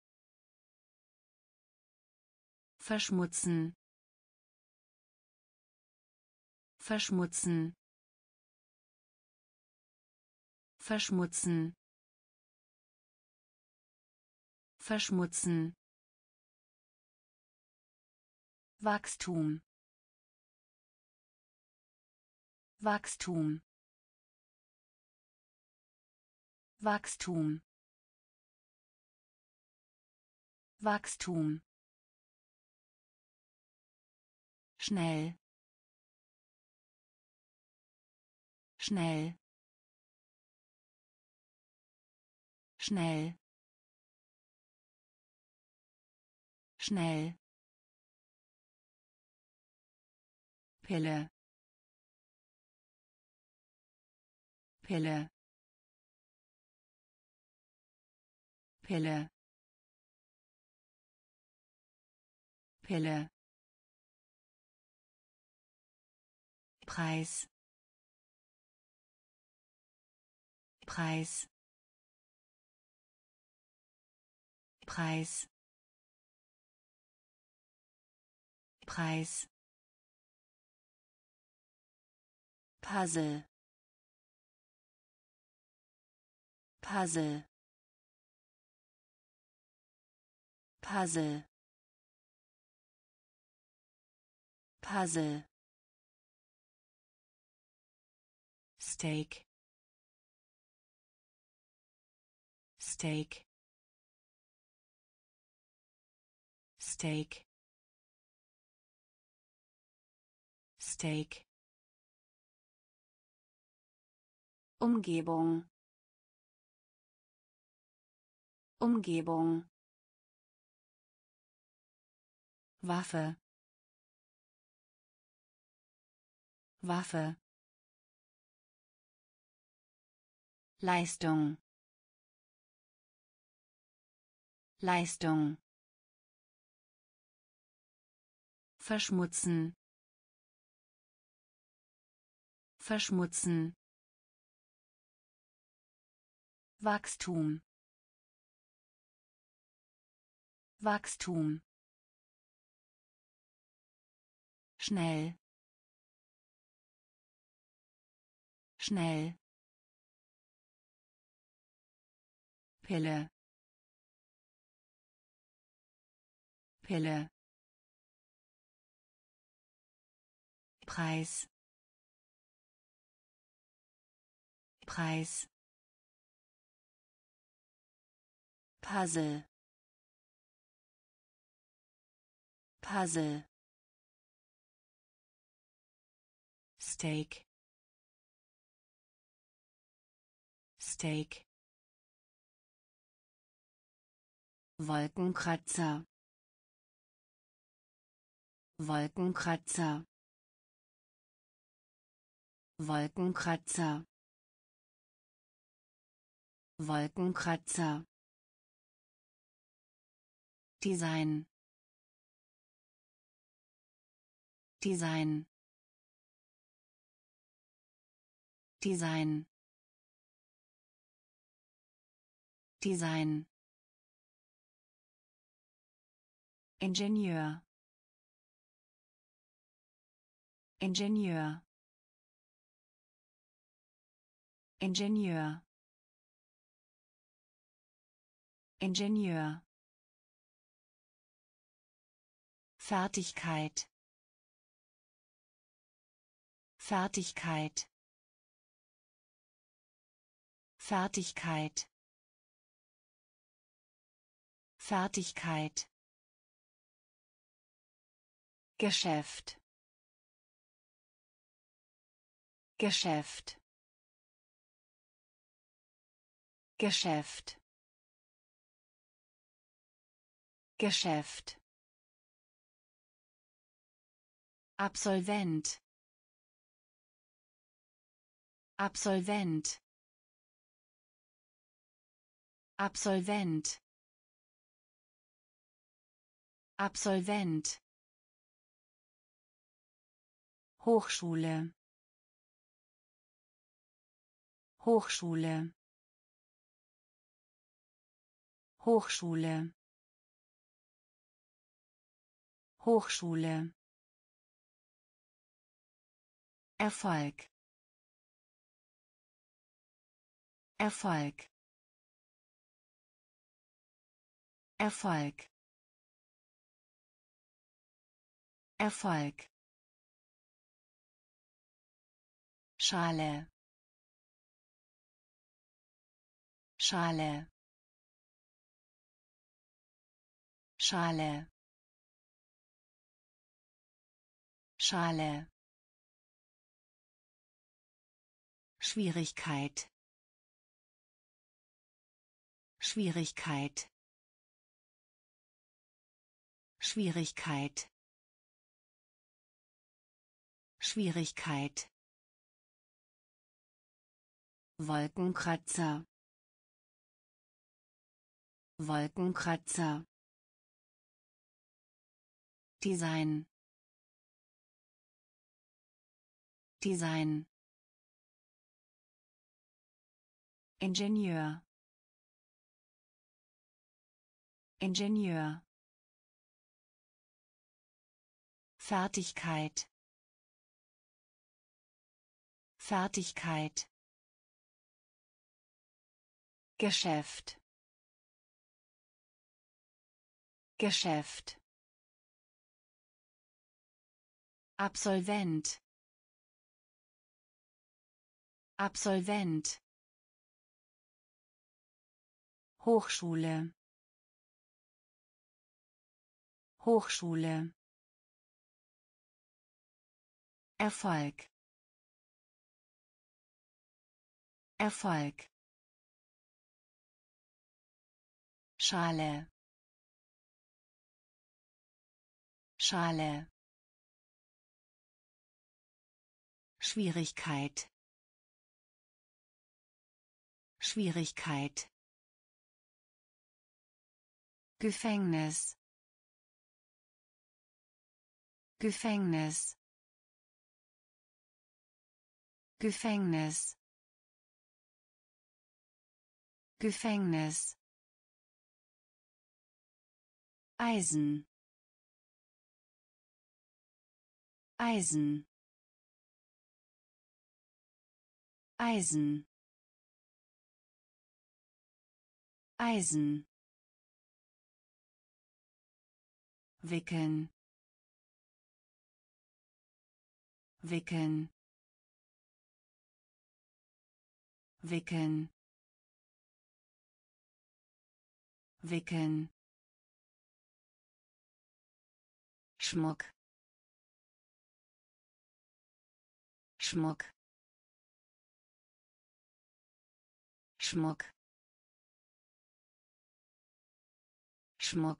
verschmutzen, verschmutzen, verschmutzen, verschmutzen, Wachstum, Wachstum, Wachstum, Wachstum, schnell, schnell, schnell, schnell, Pille, Pille, Pille, Pille, Preis, Preis, Preis, Preis, Puzzle, Puzzle, Puzzle, Puzzle, Steak, Steak, Steak, Steak, Umgebung, Umgebung, Waffe, Waffe, Leistung, Leistung. Verschmutzen. Verschmutzen. Wachstum. Wachstum. Schnell. Schnell. Pille. Pille. Preis. Preis. Puzzle. Puzzle. Steak. Steak. Wolkenkratzer. Wolkenkratzer. Wolkenkratzer. Wolkenkratzer. Design. Design. Design. Design. Ingenieur. Ingenieur. Ingenieur. Ingenieur. Fertigkeit. Fertigkeit. Fertigkeit. Fertigkeit. Geschäft. Geschäft. Geschäft. Geschäft. Absolvent. Absolvent. Absolvent. Absolvent. Hochschule. Hochschule. Hochschule. Hochschule. Erfolg. Erfolg. Erfolg. Erfolg. Schale. Schale. Schale. Schale. Schwierigkeit. Schwierigkeit. Schwierigkeit. Schwierigkeit. Wolkenkratzer. Wolkenkratzer. Design. Design. Ingenieur. Ingenieur. Fertigkeit. Fertigkeit. Geschäft. Geschäft. Absolvent. Absolvent. Hochschule. Hochschule. Erfolg. Erfolg. Schale. Schale. Schwierigkeit. Schwierigkeit. Gefängnis Gefängnis Gefängnis Gefängnis Eisen Eisen Eisen Eisen wickeln wickeln wickeln wickeln Schmuck Schmuck Schmuck Schmuck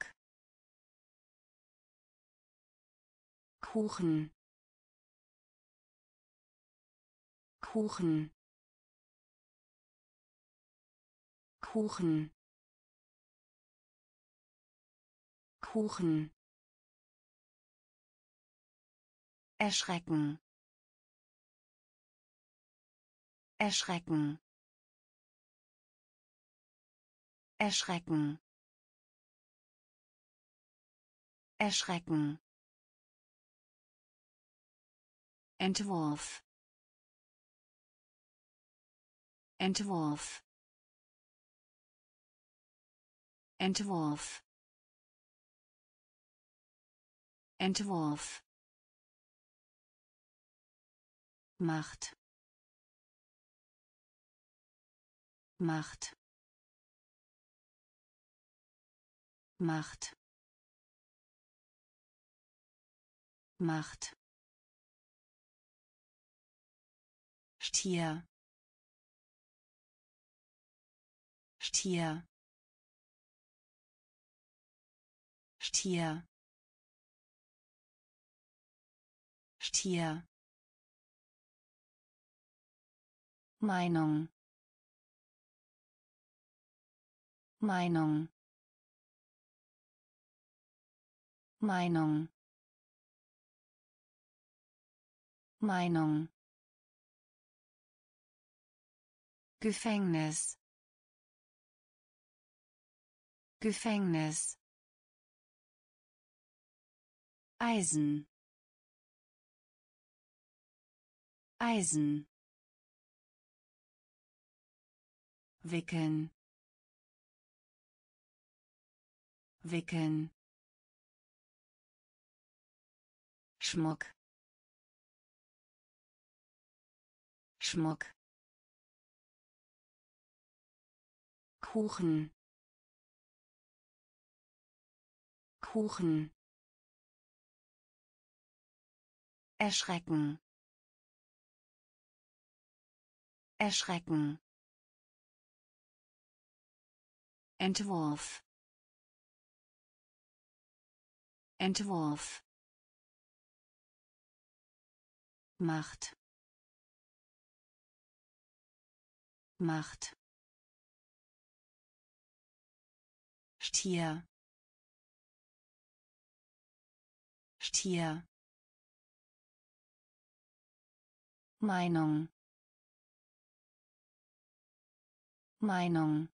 Kuchen Kuchen Kuchen Kuchen erschrecken erschrecken erschrecken erschrecken Entwurf Entwurf Entwurf Entwurf Macht Macht Macht Macht Stier Stier Stier Stier Meinung Meinung Meinung Meinung Gefängnis Gefängnis Eisen Eisen wickeln wickeln Schmuck Schmuck Kuchen Kuchen erschrecken erschrecken Entwurf Entwurf Macht Macht Stier Stier Meinung Meinung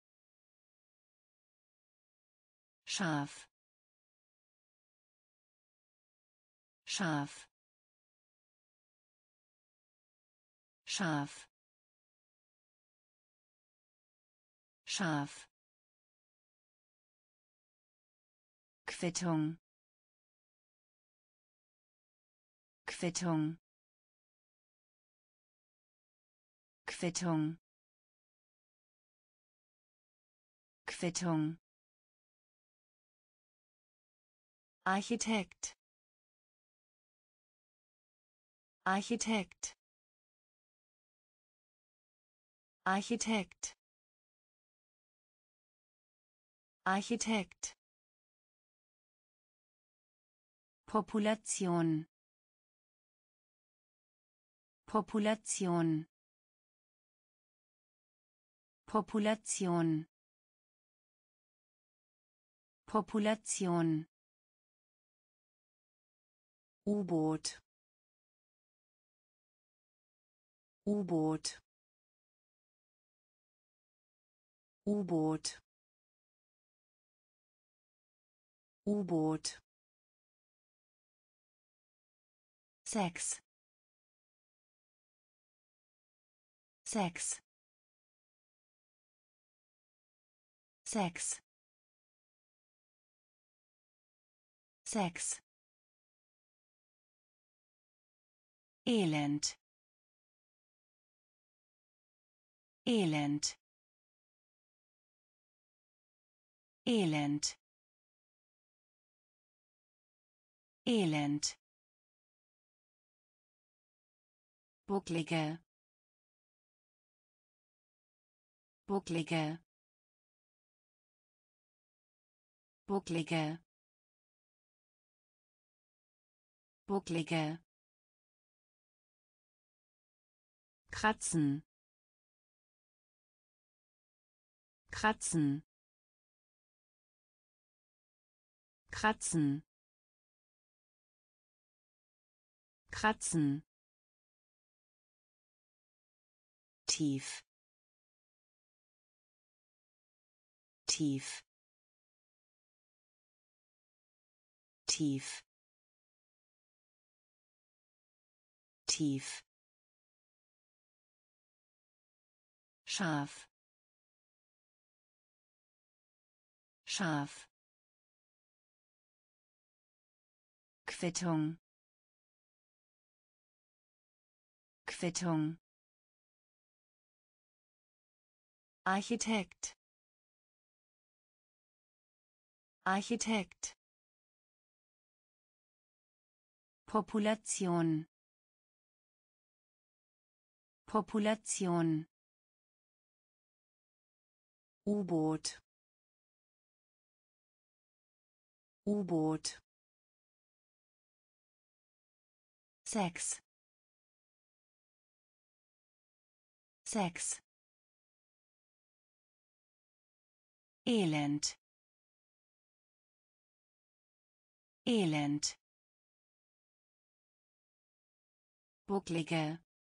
Schaf Schaf Schaf Schaf Quittung Quittung Quittung Quittung Architekt Architekt Architekt Architekt Population Population Population Population U-Boot U-Boot U-Boot U-Boot Sex Sex Sex Sex Elend Elend Elend Elend bucklige bucklige bucklige bucklige kratzen kratzen kratzen kratzen tief tief tief tief scharf scharf Quittung Quittung Architekt Architekt Population Population U-Boot U-Boot Sex Sex Elend Elend bucklige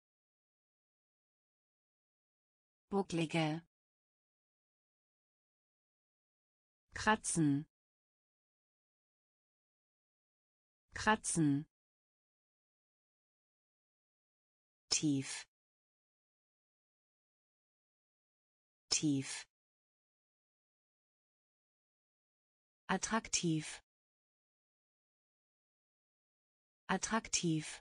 bucklige kratzen kratzen tief tief attraktiv attraktiv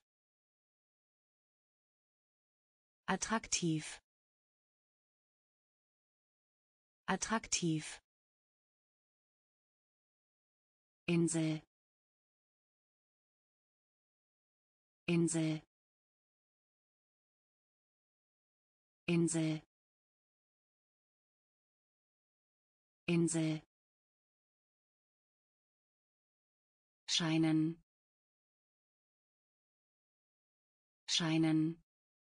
attraktiv attraktiv Insel Insel Insel Insel scheinen scheinen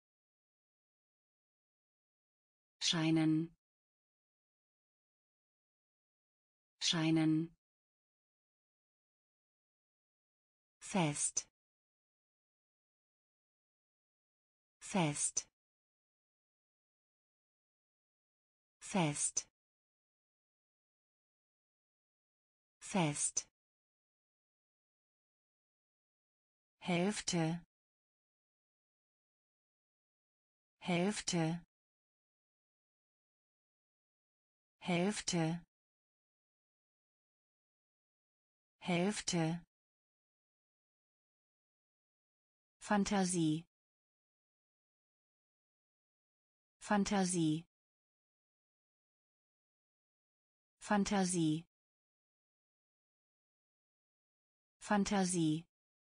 scheinen scheinen fest fest fest fest Hälfte Hälfte Hälfte Hälfte Fantasie Fantasie Fantasie Fantasie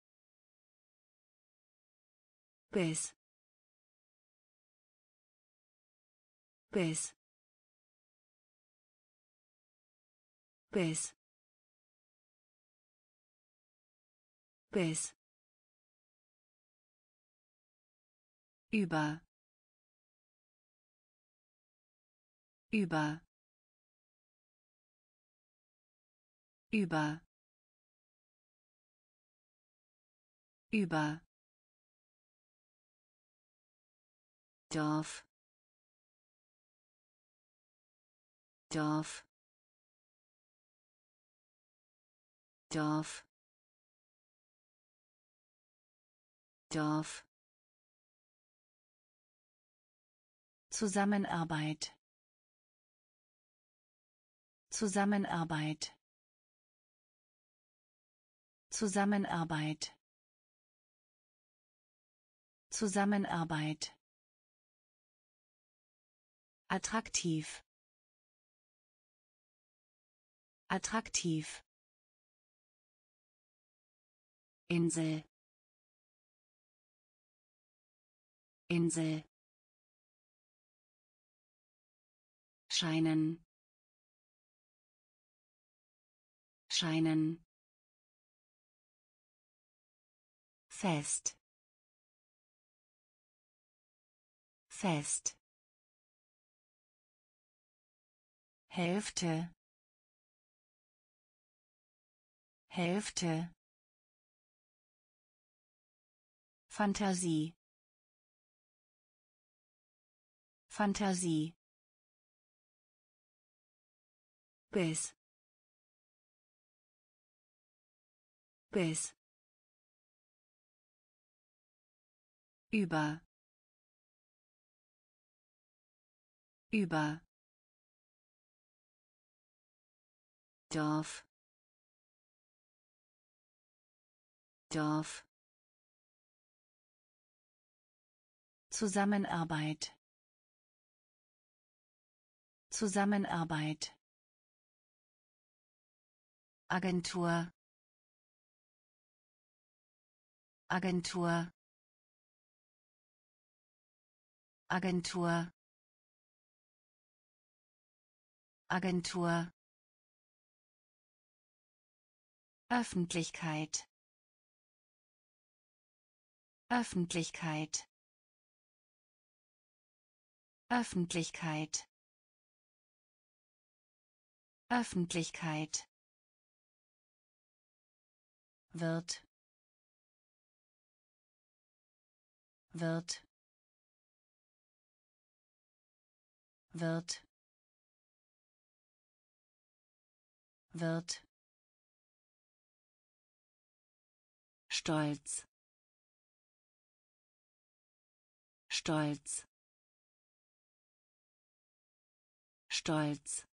bis bis bis bis über über über über Dorf Dorf Dorf Dorf Zusammenarbeit Zusammenarbeit Zusammenarbeit Zusammenarbeit attraktiv attraktiv Insel Insel scheinen scheinen fest fest Hälfte Hälfte Fantasie Fantasie bis bis über über Dorf Dorf Zusammenarbeit Zusammenarbeit Agentur Agentur Agentur Agentur Öffentlichkeit Öffentlichkeit Öffentlichkeit Öffentlichkeit wird wird wird wird Stolz Stolz Stolz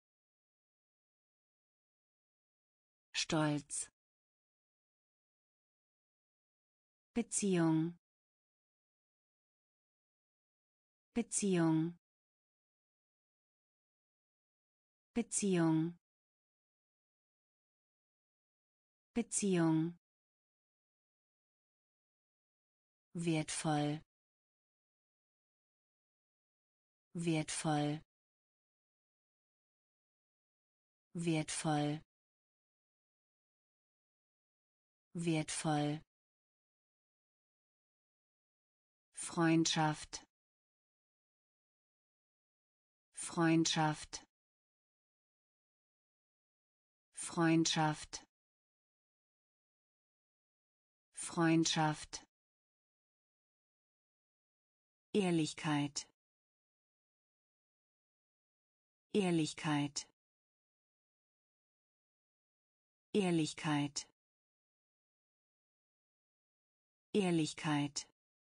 Stolz Beziehung Beziehung Beziehung Beziehung wertvoll wertvoll wertvoll wertvoll Freundschaft Freundschaft Freundschaft Freundschaft Ehrlichkeit Ehrlichkeit Ehrlichkeit Ehrlichkeit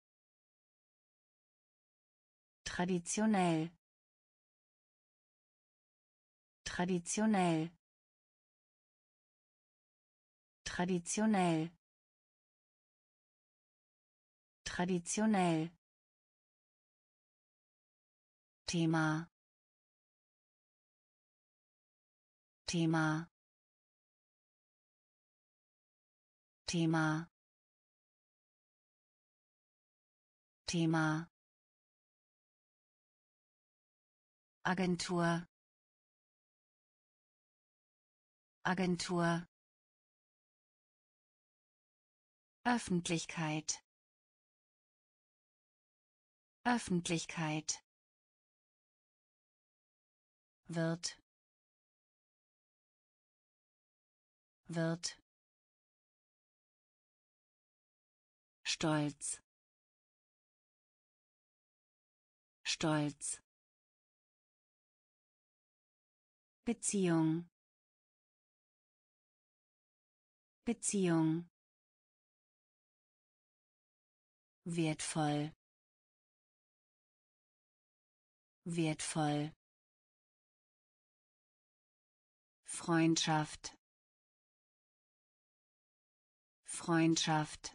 traditionell traditionell traditionell traditionell Thema Thema Thema Thema Agentur Agentur Öffentlichkeit Öffentlichkeit wird wird stolz stolz Beziehung Beziehung wertvoll wertvoll Freundschaft Freundschaft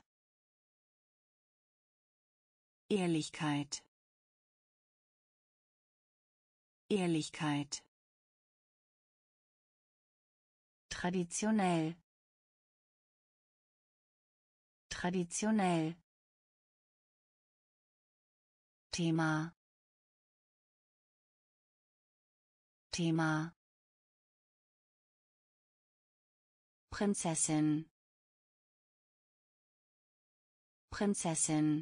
Ehrlichkeit Ehrlichkeit traditionell traditionell Thema Thema Prinzessin Prinzessin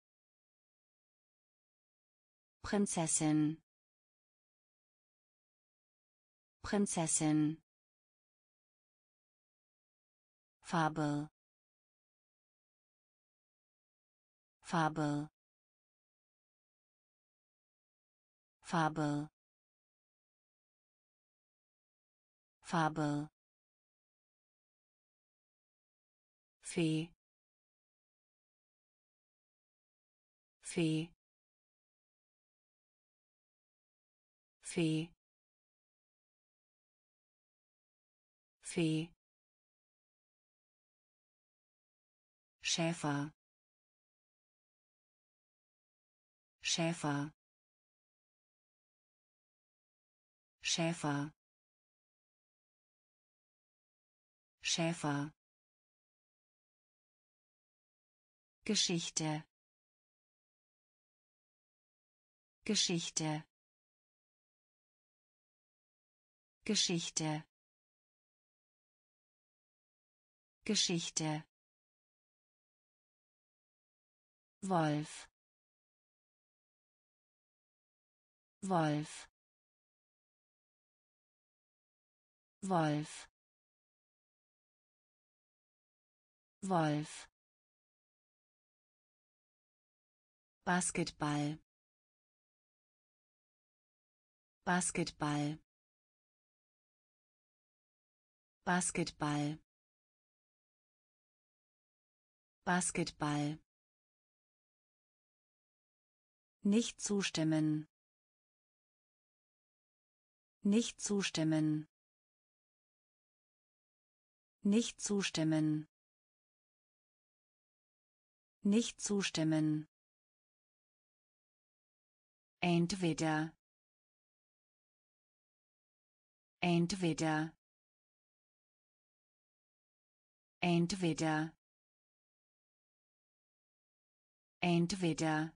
Prinzessin Prinzessin Farbe Farbe Farbe Farbe Fee Fee Fee Fee Schäfer Schäfer Schäfer Schäfer Geschichte Geschichte Geschichte Geschichte Wolf Wolf Wolf Wolf Basketball Basketball Basketball Basketball nicht zustimmen nicht zustimmen nicht zustimmen nicht zustimmen entweder entweder entweder entweder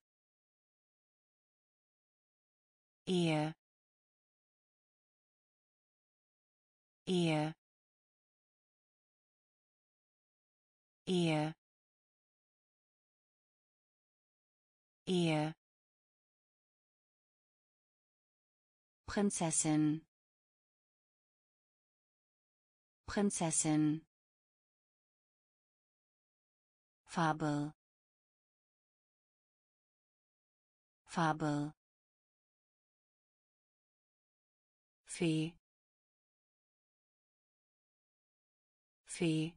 Ehe Ehe Ehe Ehe Prinzessin Prinzessin Farbe Farbe Fee Fee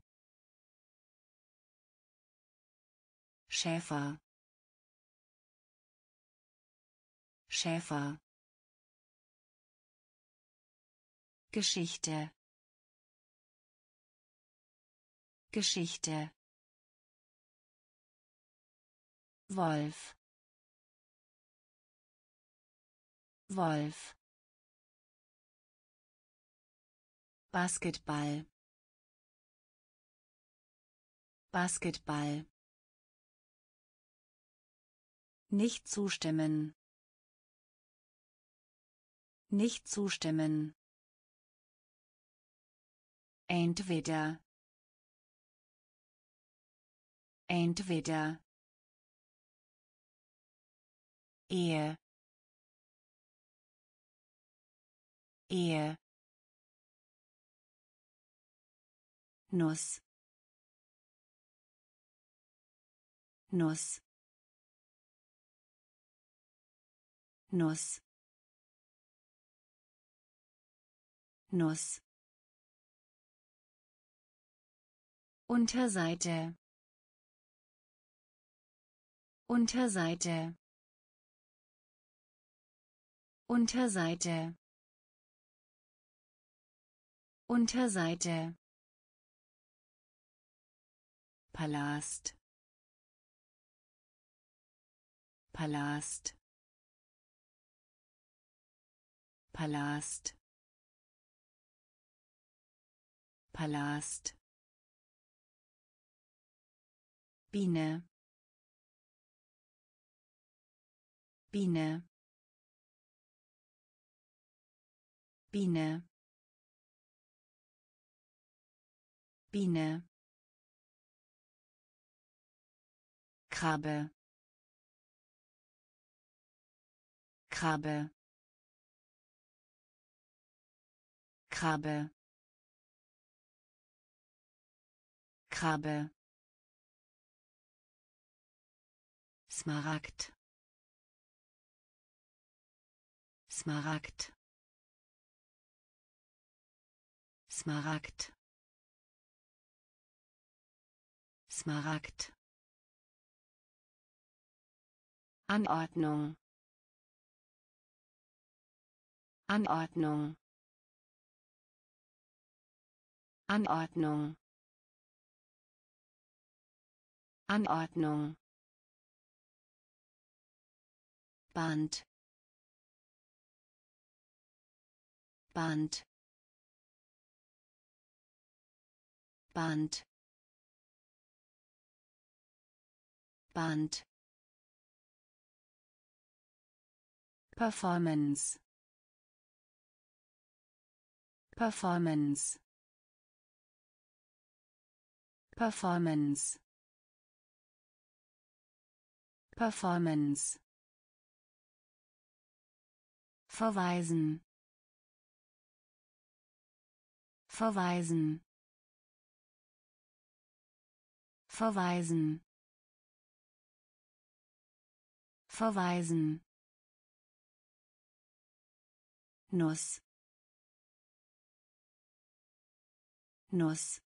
Schäfer Schäfer Geschichte Geschichte Wolf Wolf Basketball Basketball nicht zustimmen nicht zustimmen entweder entweder Ehe Ehe Nuss, Nuss, Nuss, Nuss. Unterseite, Unterseite, Unterseite, Unterseite. Palast, Palast, Palast, Palast. Biene, Biene, Biene, Biene. Krabbe, Krabbe, Krabbe, Krabbe. Smaragd, Smaragd, Smaragd, Smaragd. Anordnung, Anordnung, Anordnung, Anordnung. Band, Band, Band, Band. Performance, Performance, Performance, Performance. Verweisen, verweisen, verweisen, verweisen. Nuss, Nuss.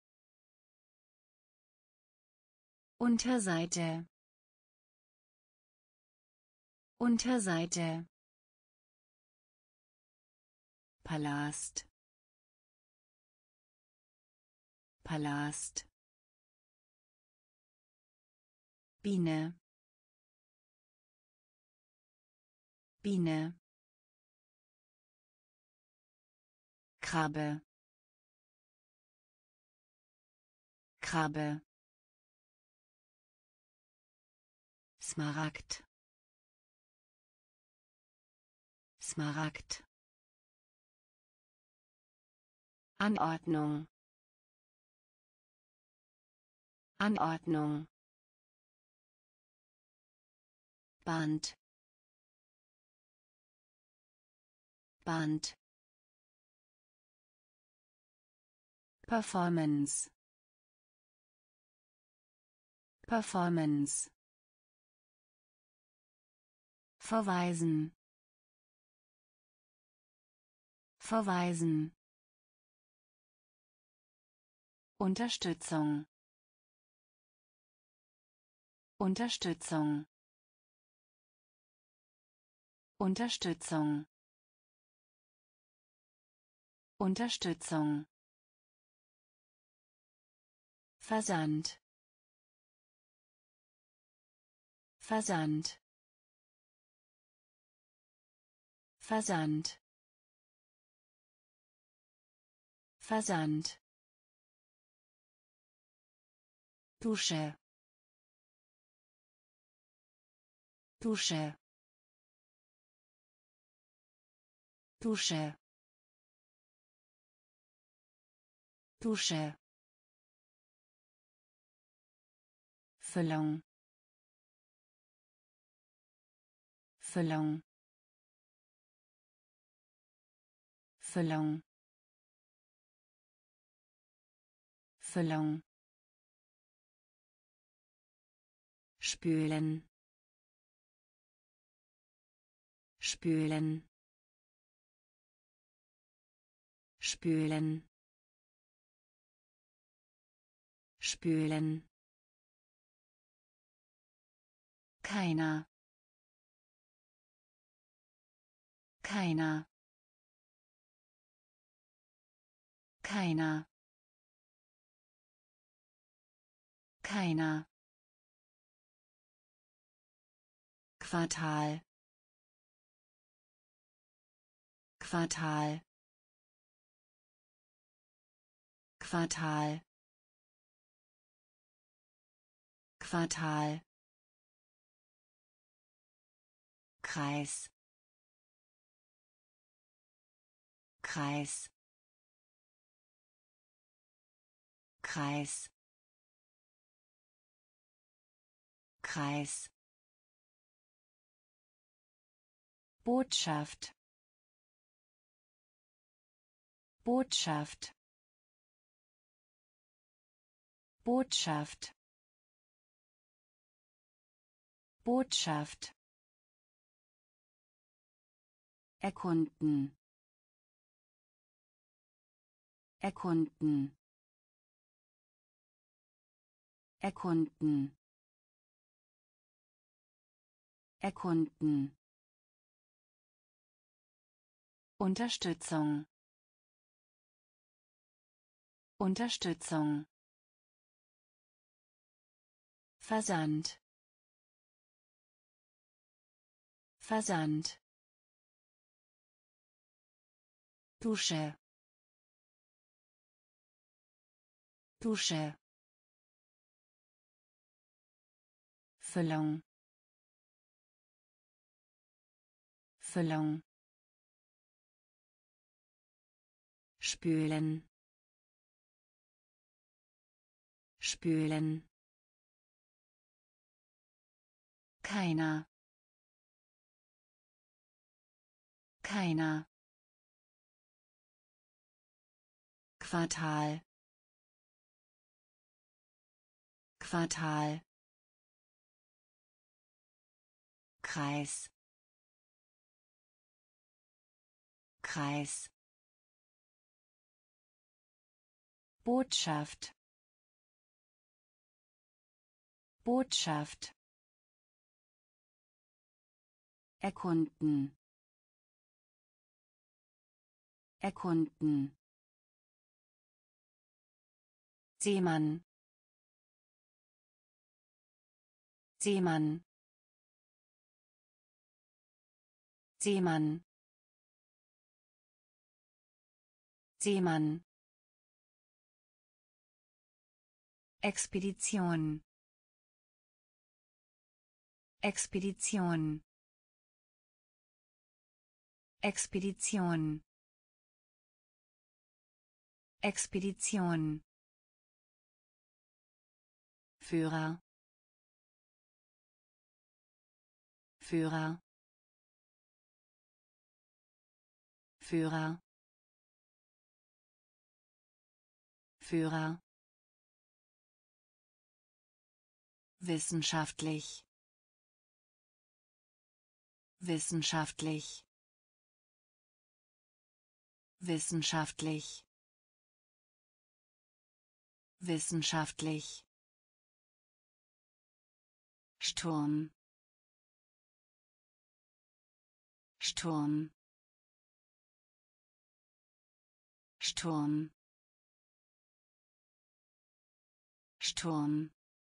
Unterseite, Unterseite. Palast, Palast. Biene, Biene. Krabbe, Krabbe. Smaragd, Smaragd. Anordnung, Anordnung. Band, Band. Performance, Performance. Verweisen, verweisen. Unterstützung, Unterstützung, Unterstützung, Unterstützung. Versand, Versand, Versand, Versand. Dusche, Dusche, Dusche, Dusche. Füllung, Füllung, Füllung, Füllung. Spülen. Spülen. Spülen. Spülen. Keiner. Keiner. Keiner. Keiner. Quartal. Quartal. Quartal. Quartal. Kreis. Kreis. Kreis. Kreis. Botschaft. Botschaft. Botschaft. Botschaft. Erkunden. Erkunden. Erkunden. Erkunden. Unterstützung. Unterstützung. Versand. Versand. Dusche. Dusche. Füllung. Füllung. Spülen. Spülen. Keiner. Keiner. Quartal. Quartal. Kreis. Kreis. Botschaft. Botschaft. Erkunden. Erkunden. Seemann. Seemann. Seemann. Seemann. Expedition. Expedition. Expedition. Expedition. Führer. Führer. Führer. Führer. Wissenschaftlich. Wissenschaftlich. Wissenschaftlich. Wissenschaftlich. Sturm. Sturm. Sturm. Sturm.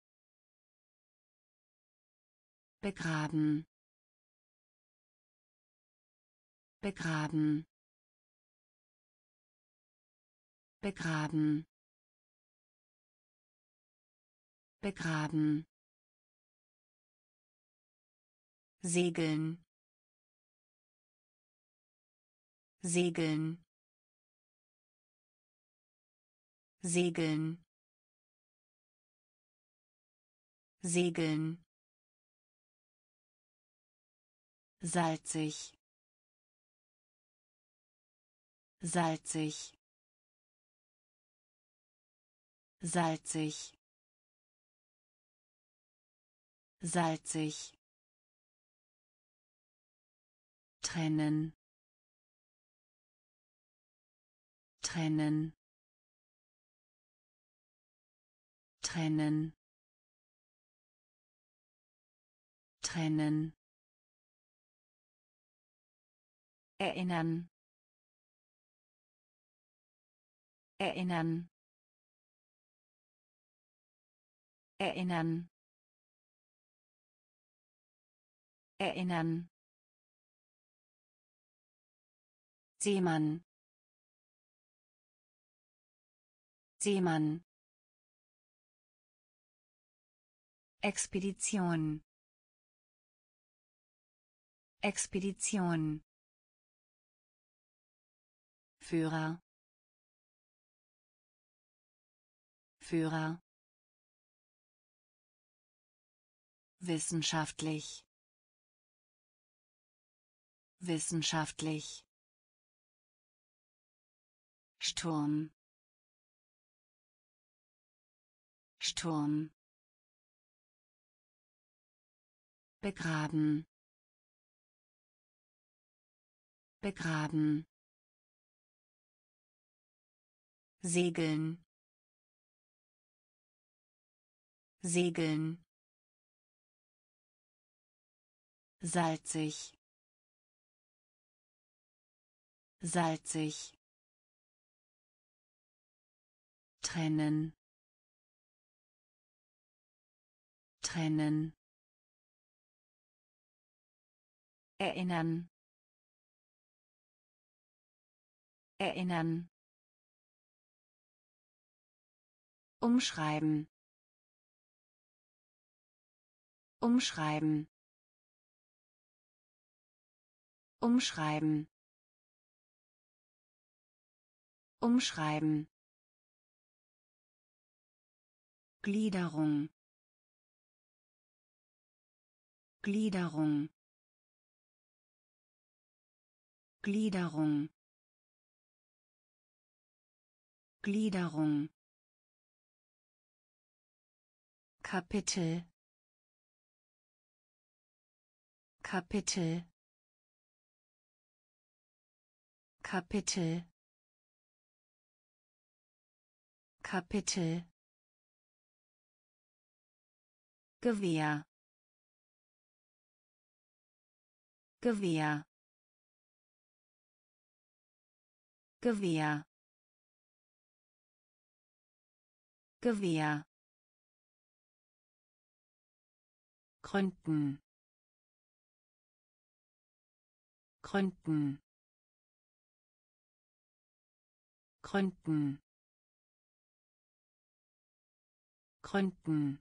Begraben. Begraben. Begraben. Begraben. Segeln. Segeln. Segeln. Segeln. Salzig. Salzig. salzig, salzig, trennen, trennen, trennen, trennen, erinnern, erinnern, erinnern, erinnern, Seemann, Seemann, Expedition, Expedition, Führer, Führer, wissenschaftlich, wissenschaftlich, Sturm, Sturm, begraben, begraben, segeln, segeln, salzig, salzig, trennen, trennen, erinnern, erinnern, umschreiben, umschreiben, umschreiben, umschreiben, Gliederung, Gliederung, Gliederung, Gliederung, Kapitel, Kapitel, Kapitel, Kapitel, Gewehr, Gewehr, Gewehr, Gewehr, gründen, gründen, gründen, gründen,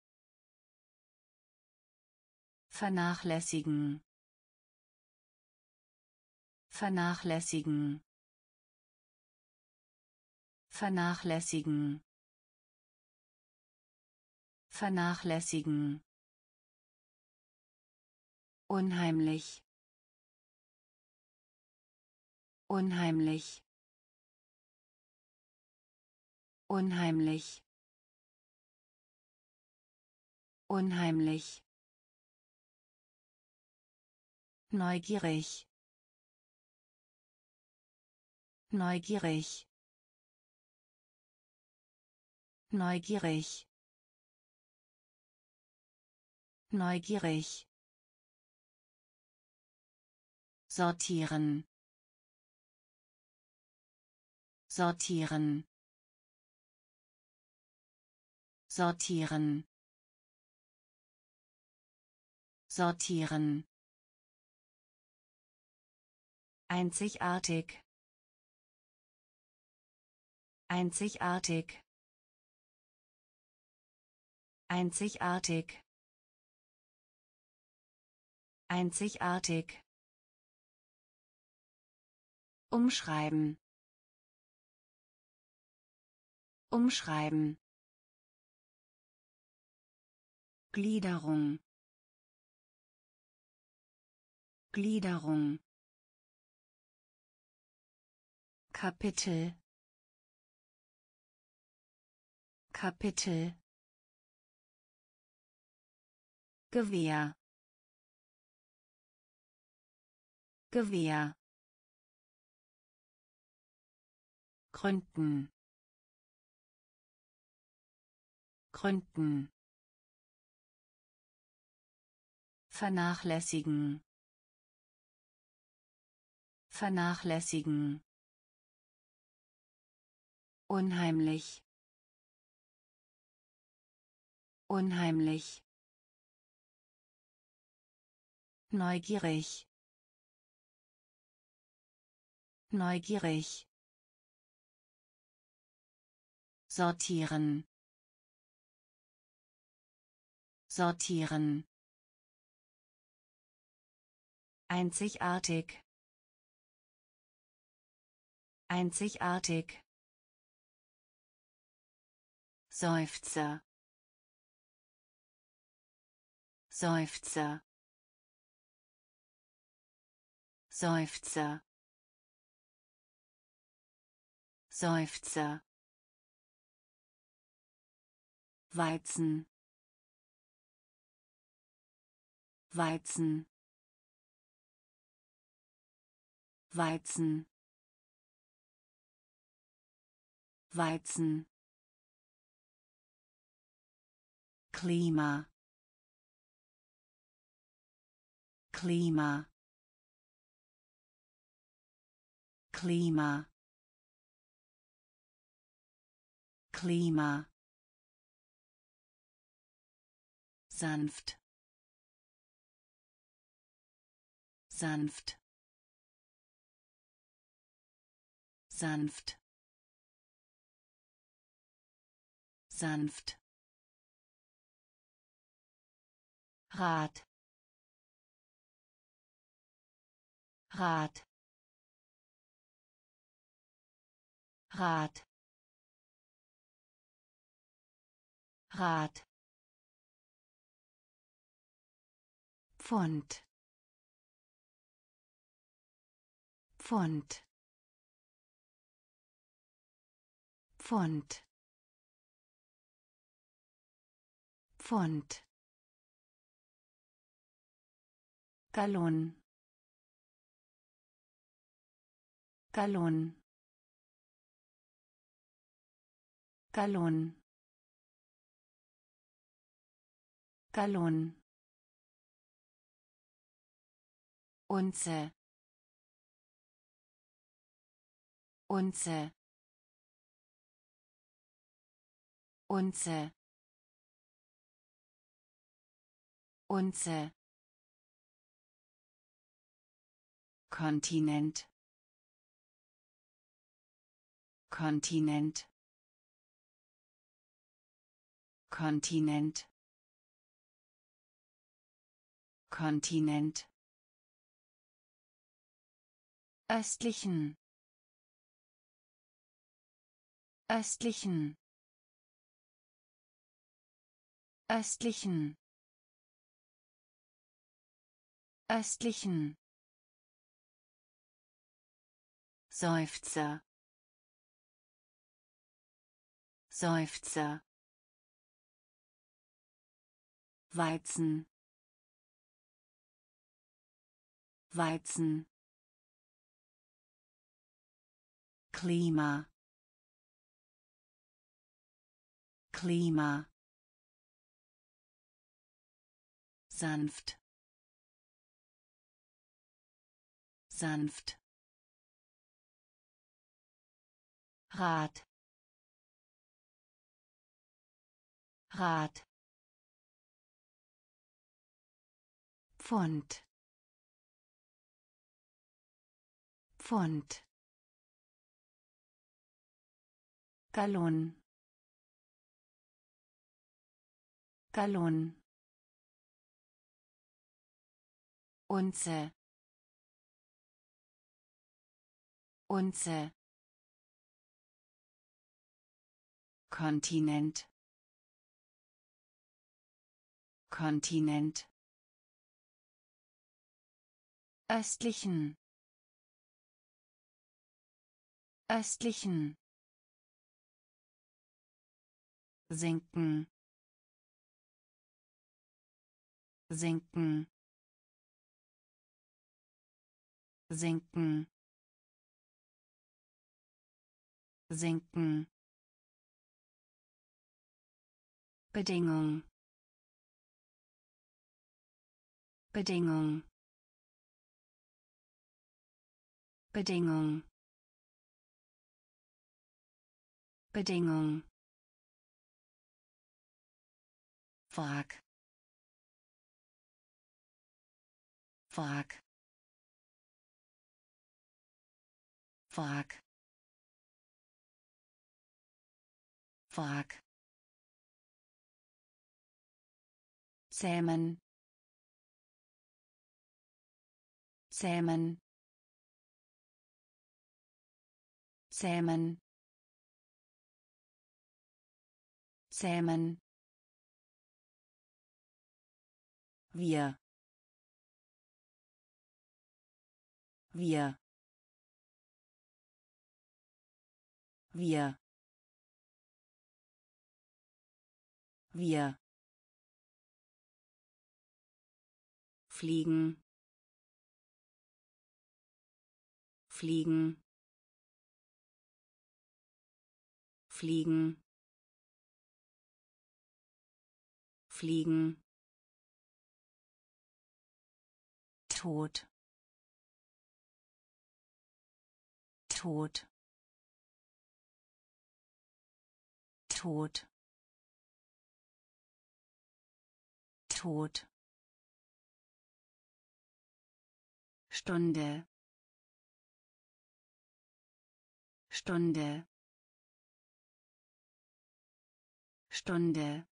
vernachlässigen, vernachlässigen, vernachlässigen, vernachlässigen, unheimlich, unheimlich, unheimlich, unheimlich, neugierig, neugierig, neugierig, neugierig, sortieren, sortieren, sortieren, sortieren, einzigartig, einzigartig, einzigartig, einzigartig, umschreiben, umschreiben, Gliederung, Gliederung, Kapitel, Kapitel Gewehr Gewehr gründen gründen vernachlässigen vernachlässigen unheimlich unheimlich neugierig neugierig sortieren sortieren einzigartig einzigartig Seufzer Seufzer Seufzer Seufzer Weizen Weizen Weizen Weizen Klima Klima Klima Klima sanft sanft sanft sanft Rat Rat Rat Rat Pfund Pfund Pfund Pfund Gallon Gallon Gallon Gallon Unze Unze Unze Unze Kontinent Kontinent Kontinent Kontinent östlichen östlichen östlichen östlichen Seufzer Seufzer Weizen Weizen Klima Klima sanft sanft Rat Rat Pfund Pfund Gallon Gallon Unze Unze Kontinent Kontinent östlichen östlichen sinken sinken sinken sinken Bedingung Bedingung Bedingung Bedingung Frag Frag Frag Frag zähmen zähmen zähmen zähmen wir wir wir wir fliegen fliegen fliegen fliegen Tod Tod Tod Tod Stunde Stunde Stunde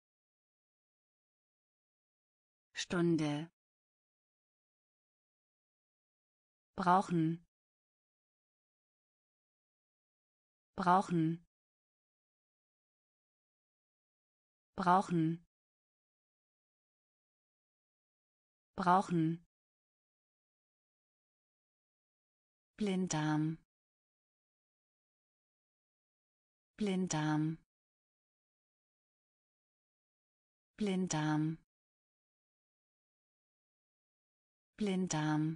Stunde brauchen brauchen brauchen brauchen Blinddarm Blinddarm Blinddarm Blinddarm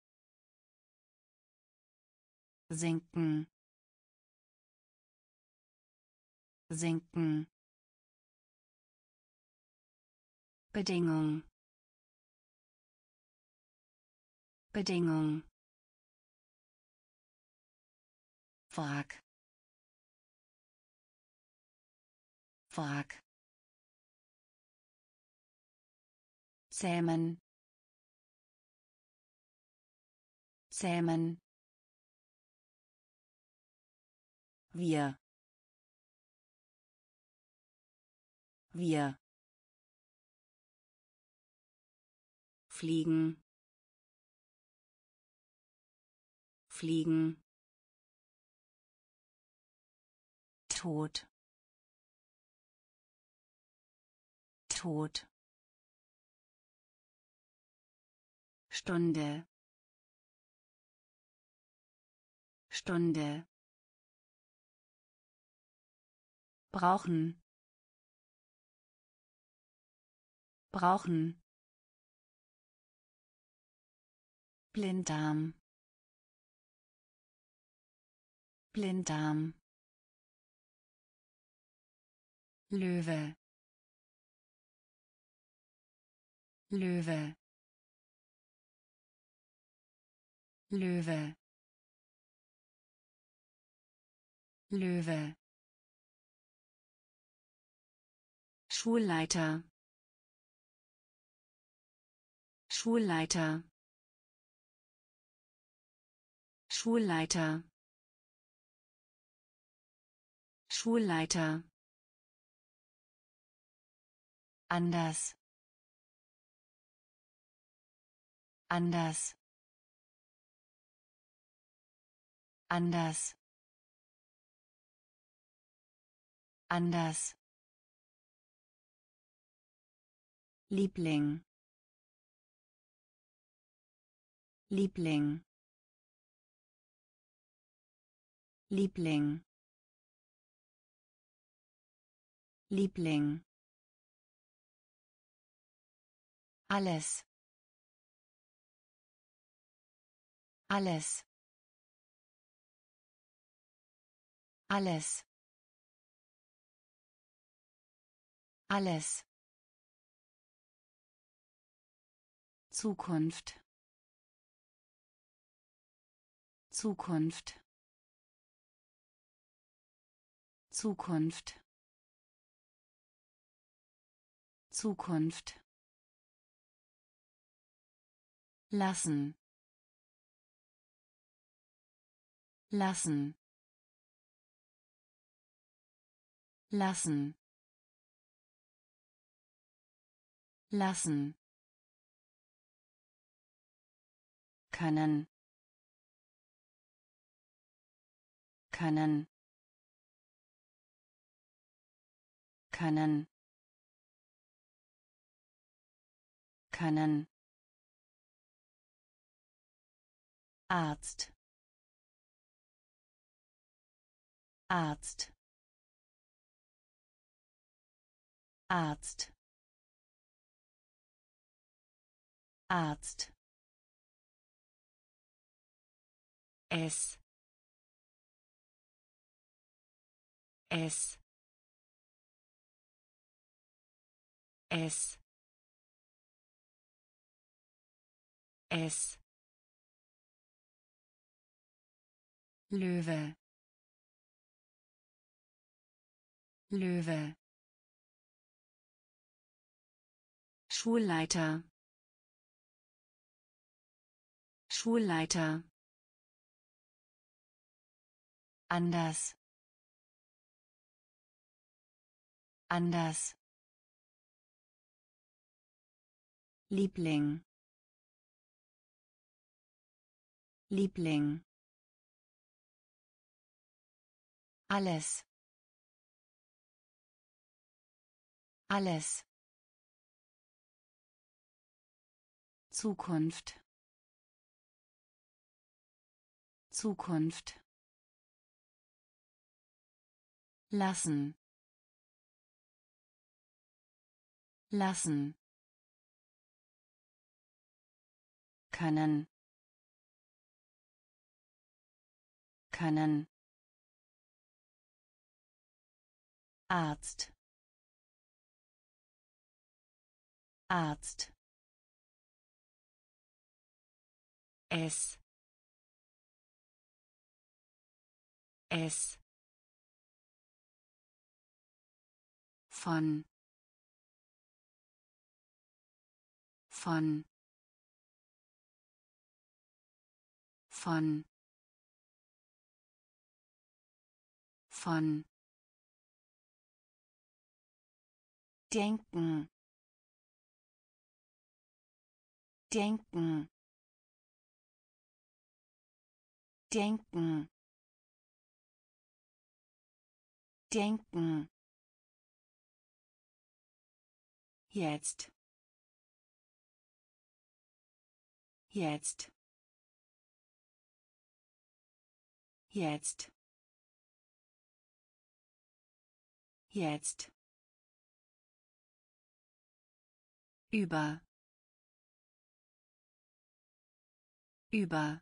sinken sinken Bedingung Bedingung Frag Frag zähmen zähmen wir wir fliegen fliegen Tod Tod Stunde Stunde brauchen brauchen Blinddarm Blinddarm Löwe Löwe Löwe Löwe Schulleiter Schulleiter Schulleiter Schulleiter anders anders anders anders Liebling Liebling Liebling Liebling. Alles. Alles. Alles. Alles. Zukunft. Zukunft. Zukunft. Zukunft. Lassen. Lassen. Lassen. Lassen. Können. Können. Können. Können. Arzt. Arzt. Arzt. Arzt. Es. Es. Es. Es. Löwe. Löwe. Schulleiter. Schulleiter. Anders. Anders. Liebling. Liebling. Alles. Alles. Zukunft. Zukunft. Lassen. Lassen. Können. Können. Arzt. Arzt. Es. Es. Von. Von. Von. Von. Denken. Denken. Denken. Denken. Jetzt. Jetzt. Jetzt. Jetzt. Über. Über.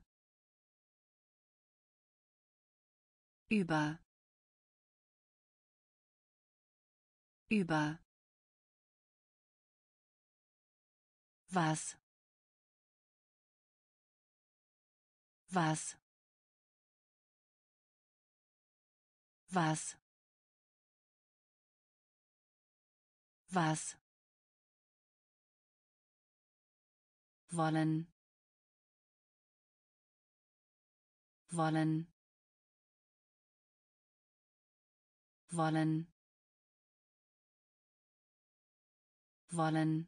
Über. Über. Was? Was? Was? Was? Wollen. Wollen. Wollen. Wollen.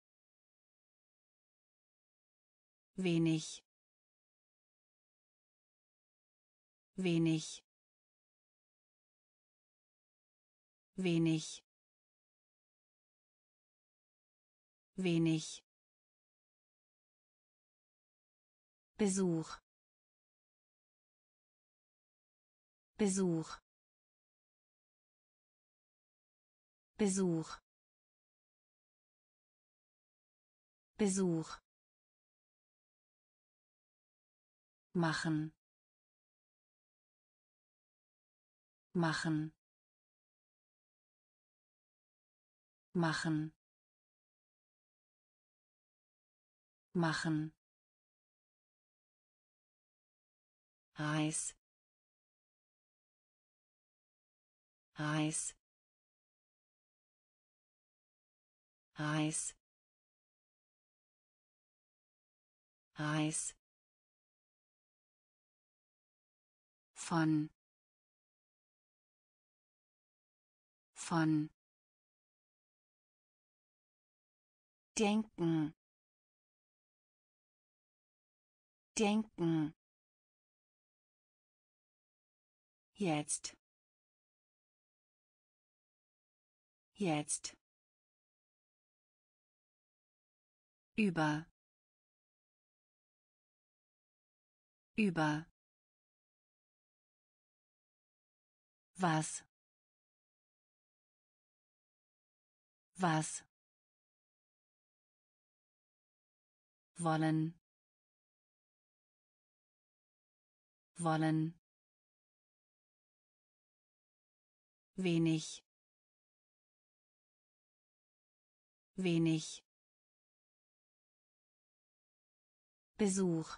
Wenig. Wenig. Wenig. Wenig. Besuch. Besuch. Besuch, Besuch, machen, machen, machen, machen, Reis, Reis, Reis, Reis, von denken, denken, jetzt, jetzt, über, über, was, was, wollen, wollen, wenig, wenig, Besuch,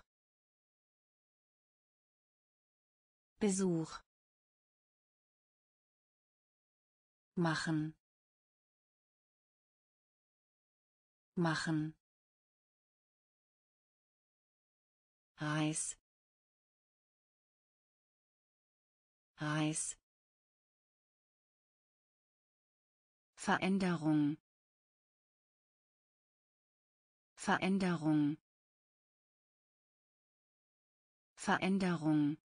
Besuch, machen, machen, Reis, Reis, Veränderung, Veränderung, Veränderung,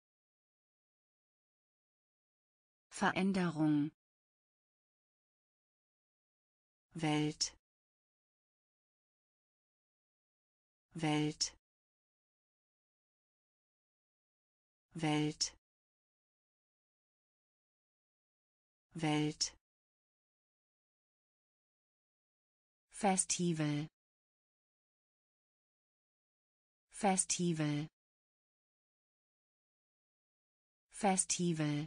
Veränderung, Welt, Welt, Welt, Welt, Festival, Festival, Festival,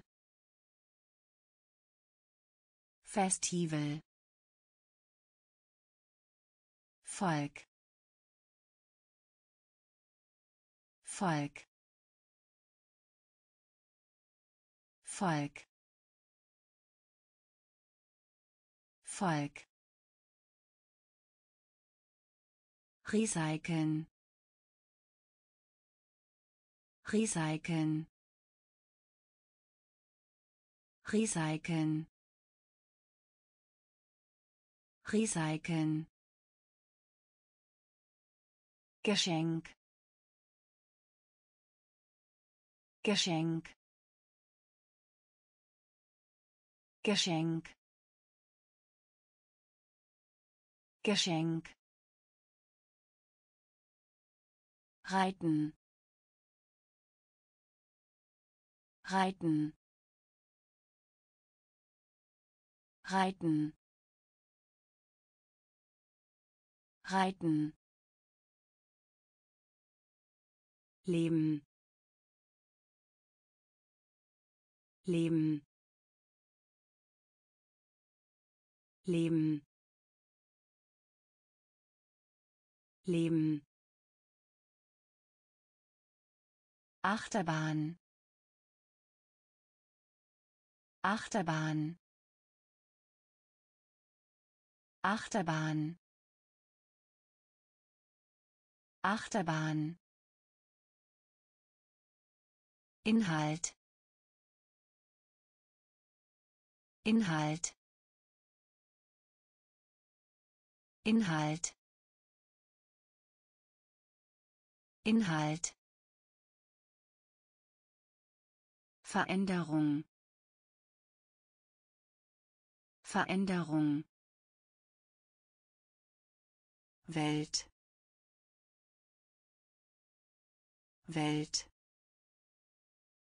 Festival, Volk, Volk, Volk, Volk, recyceln, recyceln, recyceln, recyceln, Geschenk, Geschenk, Geschenk, Geschenk, reiten, reiten, reiten, reiten, leben, leben, leben, leben, Achterbahn, Achterbahn, Achterbahn, Achterbahn, Inhalt, Inhalt, Inhalt, Inhalt, Veränderung, Veränderung, Welt, Welt,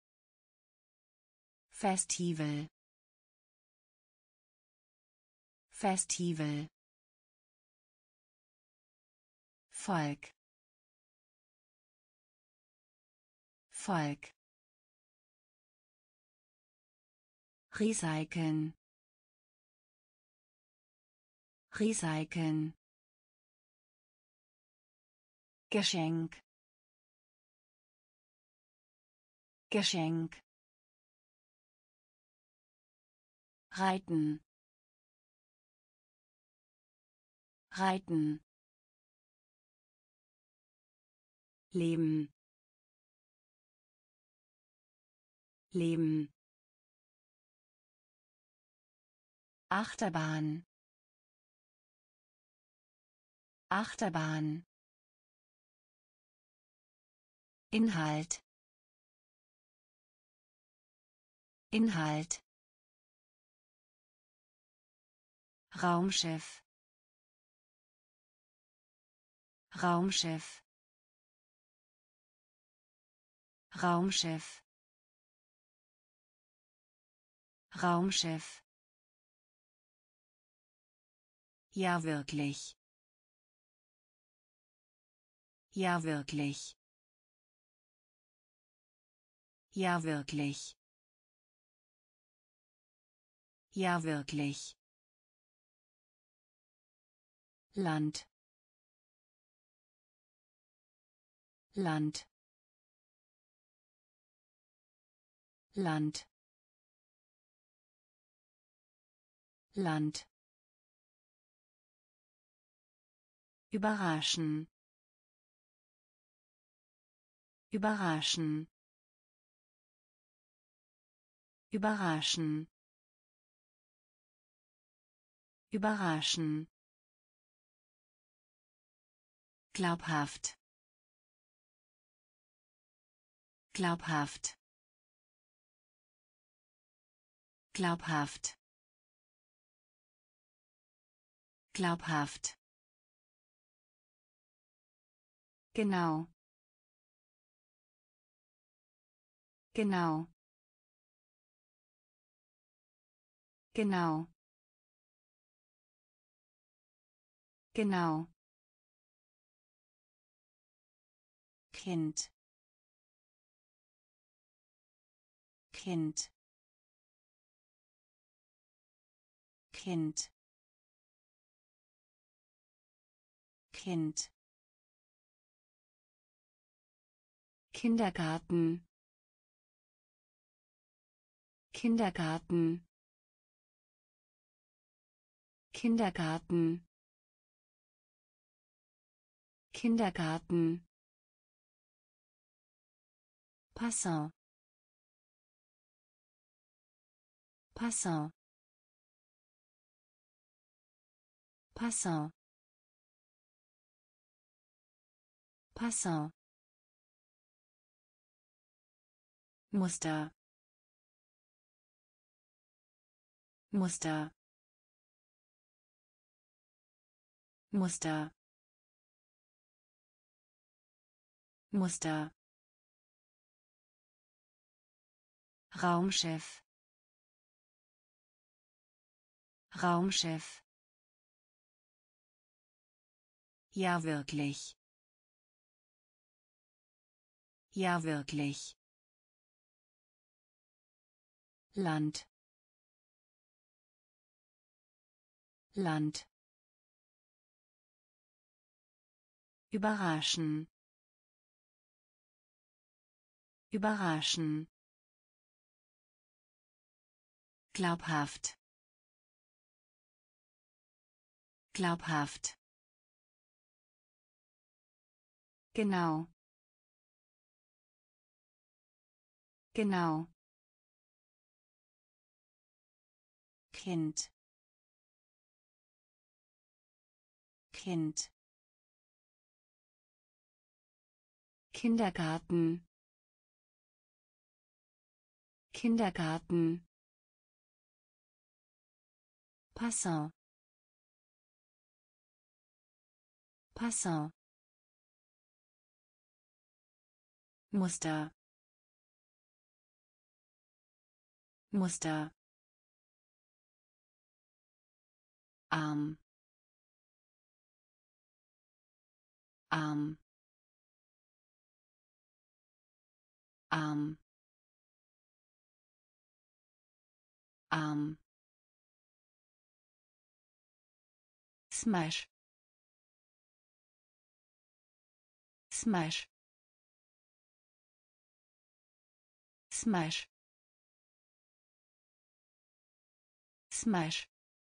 Festival, Festival Volk Volk Recyceln Recyceln Geschenk Geschenk Reiten Reiten Leben Leben Achterbahn Achterbahn Inhalt Inhalt Raumschiff Raumschiff Raumschiff Raumschiff Ja wirklich. Ja wirklich. Ja wirklich. Ja wirklich. Land. Land. Land. Land. Überraschen. Überraschen. Überraschen. Überraschen. Glaubhaft. Glaubhaft. Glaubhaft. Glaubhaft. Genau. Genau. Genau. Genau. Kind. Kind. Kind. Kind. Kindergarten. Kindergarten. Kindergarten. Kindergarten. Passant. Passant. Passant. Passant. Muster. Muster. Muster. Muster. Raumschiff. Raumschiff. Ja wirklich. Ja wirklich. Land. Land. Überraschen. Überraschen. Glaubhaft. Glaubhaft. Genau. Genau. Kind. Kind. Kindergarten. Kindergarten. Passant. Passant. Muster. Muster. arm, arm, arm, arm, smash, smash, smash, smash,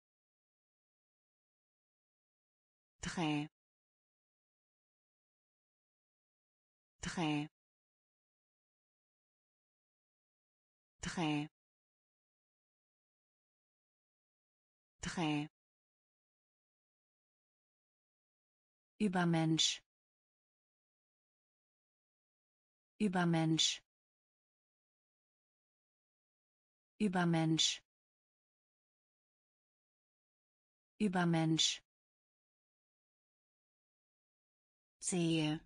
très, très, très, très, Übermensch, Übermensch, Übermensch, Übermensch, sehe,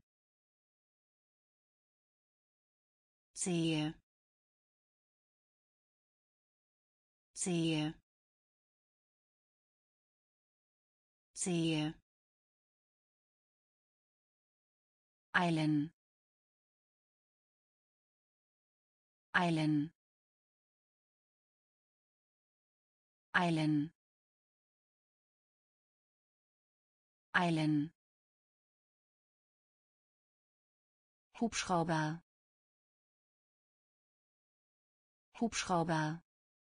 sehe, sehe, sehe, eilen, eilen, eilen, eilen, Hubschrauber, Hubschrauber,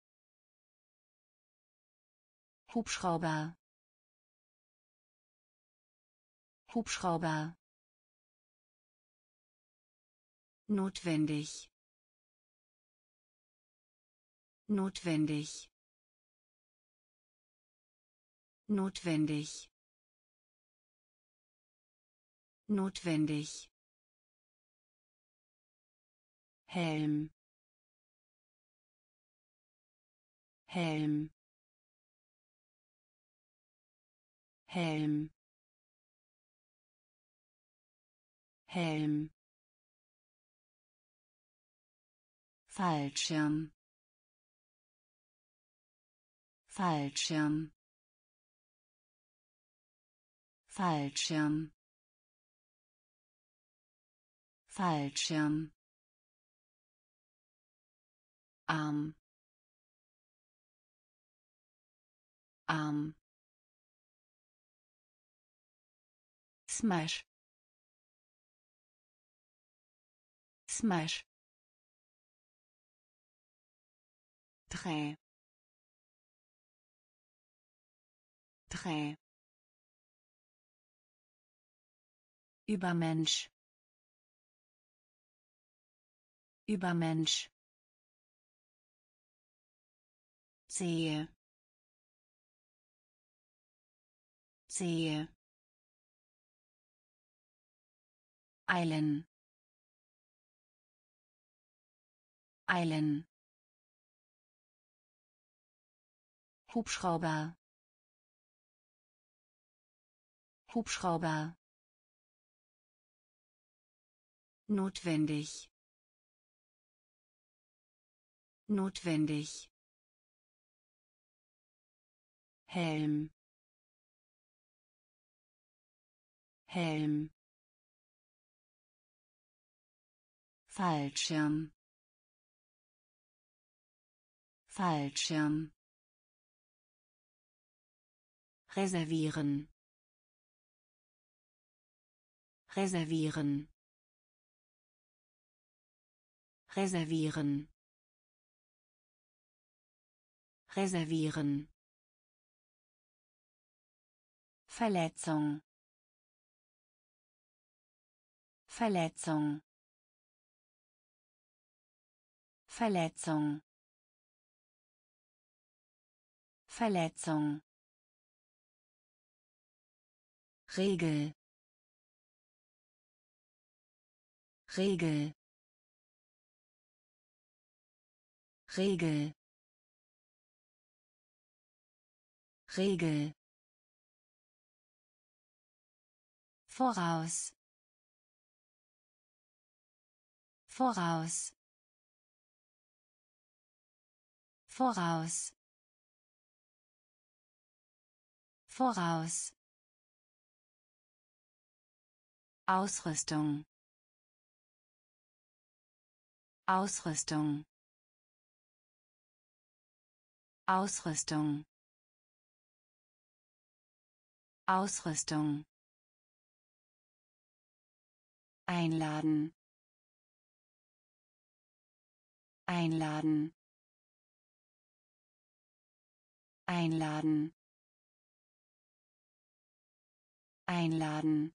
Hubschrauber, Hubschrauber, notwendig, notwendig, notwendig, notwendig, Helm, Helm, Helm, Helm, Fallschirm, Fallschirm, Fallschirm, Fallschirm, arm, arm, smash, smash, très, très, Übermensch, Übermensch, sehe, sehe, eilen, eilen, Hubschrauber, Hubschrauber, notwendig, notwendig, Helm, Helm, Fallschirm, Fallschirm, reservieren, reservieren, reservieren, reservieren, Verletzung, Verletzung, Verletzung, Verletzung, Regel, Regel, Regel, Regel, voraus, voraus, voraus, Voraus. Ausrüstung. Ausrüstung. Ausrüstung. Ausrüstung. Einladen. Einladen. Einladen. Einladen.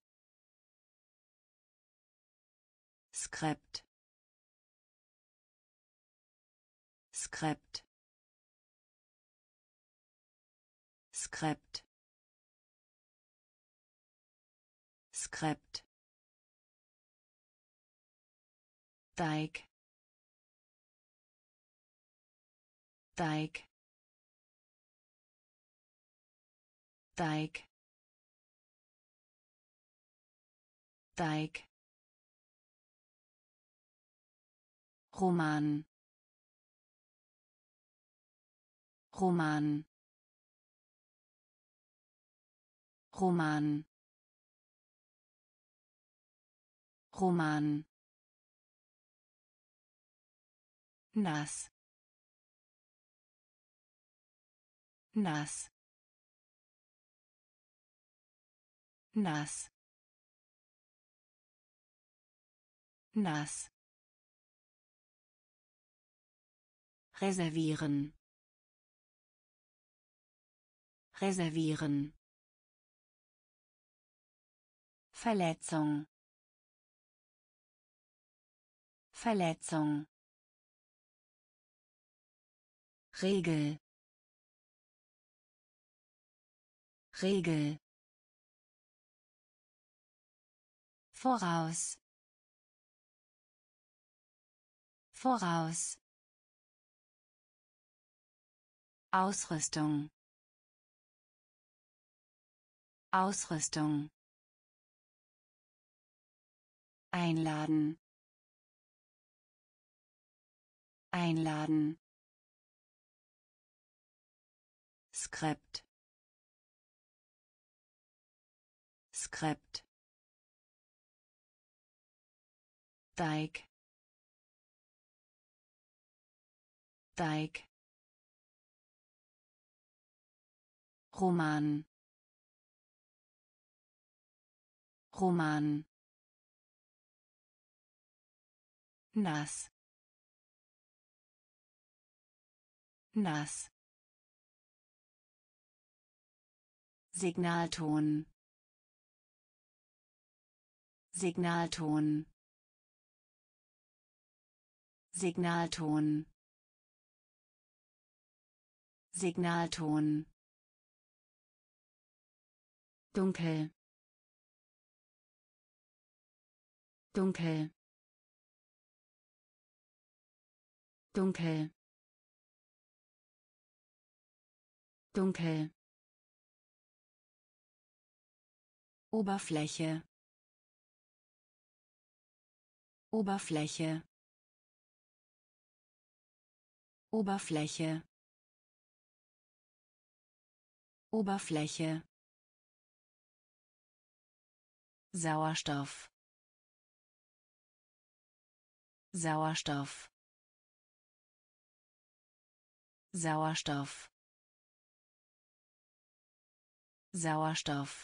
Skript. Skript. Skript. Skript. Teig. Teig. Teig. Teig. Roman. Roman. Roman. Roman. Nass. Nass. Nass. Nass. Reservieren. Reservieren. Verletzung. Verletzung. Regel. Regel. Voraus. Voraus. Ausrüstung. Ausrüstung. Einladen. Einladen. Skript. Skript. Teig. Teig. Roman. Roman. Nass. Nass. Signalton. Signalton. Signalton. Signalton. Dunkel. Dunkel. Dunkel. Dunkel. Oberfläche. Oberfläche. Oberfläche. Oberfläche. Sauerstoff. Sauerstoff. Sauerstoff. Sauerstoff.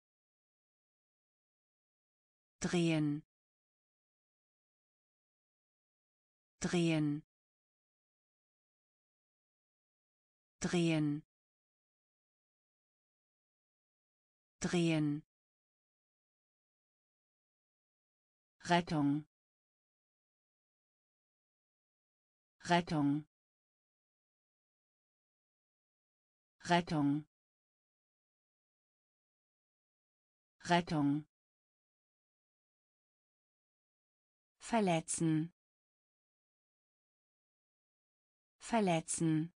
Drehen. Drehen. Drehen. Drehen. Rettung. Rettung. Rettung. Rettung. Verletzen. Verletzen.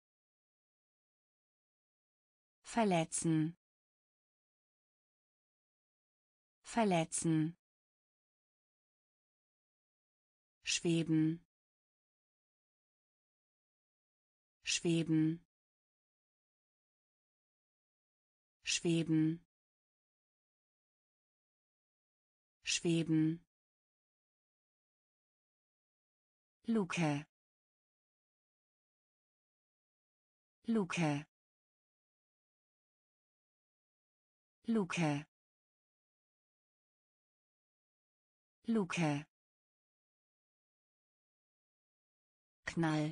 Verletzen. Verletzen. Schweben. Schweben. schweben, schweben, Luke, Luke, Luke, Luke, Knall,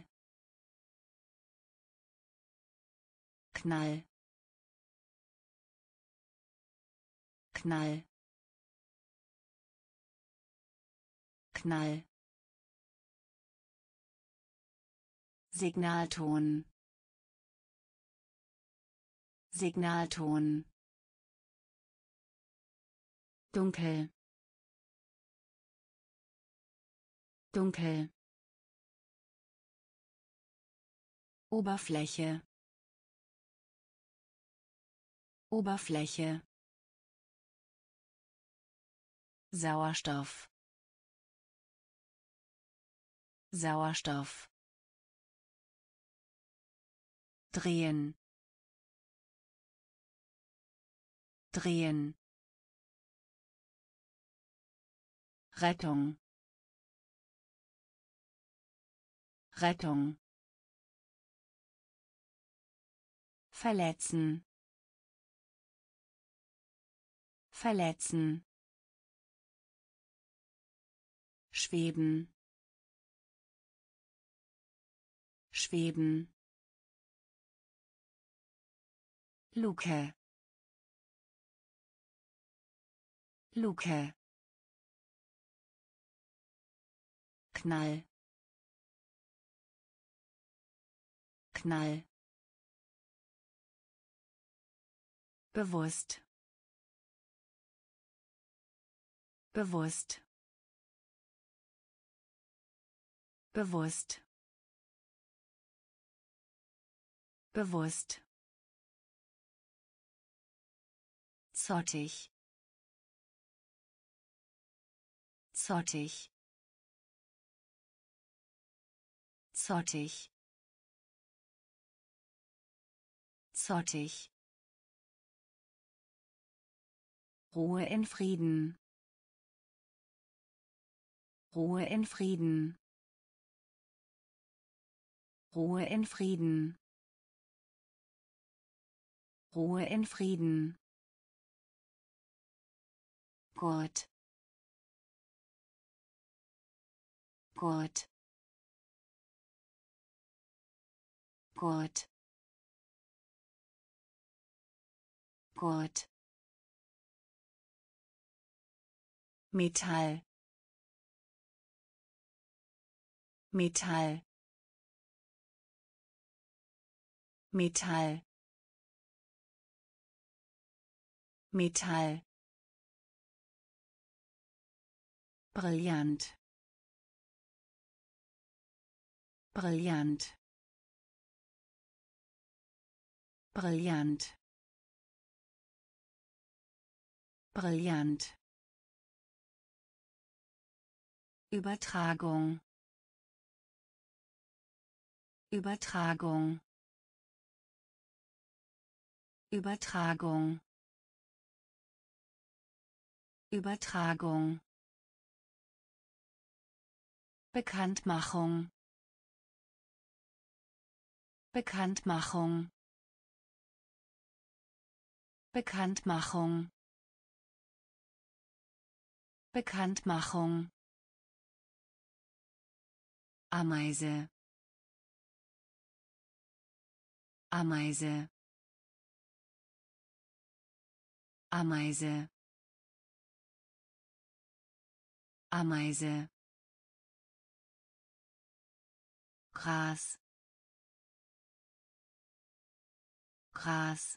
Knall, Knall, Knall, Signalton, Signalton, dunkel, dunkel, Oberfläche, Oberfläche, Sauerstoff, Sauerstoff, drehen, drehen, Rettung, Rettung, verletzen, verletzen, schweben, schweben, Luke, Luke, Knall, Knall, bewusst, bewusst, bewusst, bewusst, zottig, zottig, zottig, zottig, Ruhe in Frieden, Ruhe in Frieden, Ruhe in Frieden, Ruhe in Frieden, Gurt, Gurt, Gurt, Gurt, Metall, Metall, Metall, Metall, brillant, brillant, brillant, brillant, Übertragung, Übertragung, Übertragung, Übertragung, Bekanntmachung, Bekanntmachung, Bekanntmachung, Bekanntmachung, Ameise, Ameise, Ameise, Ameise, Gras, Gras,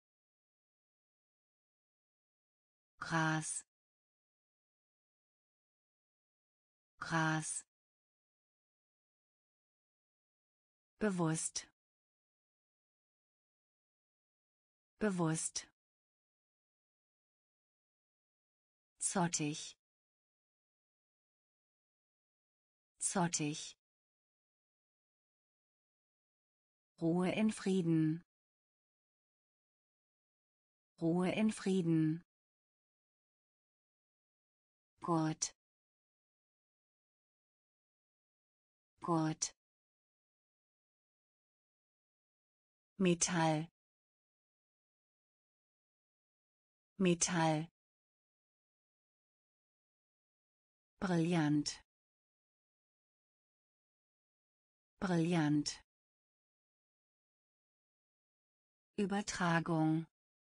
Gras, Gras, bewusst, bewusst, zottig, zottig, Ruhe in Frieden, Ruhe in Frieden. Gurt. Gurt. Metall. Metall. Brillant. Brillant. Übertragung.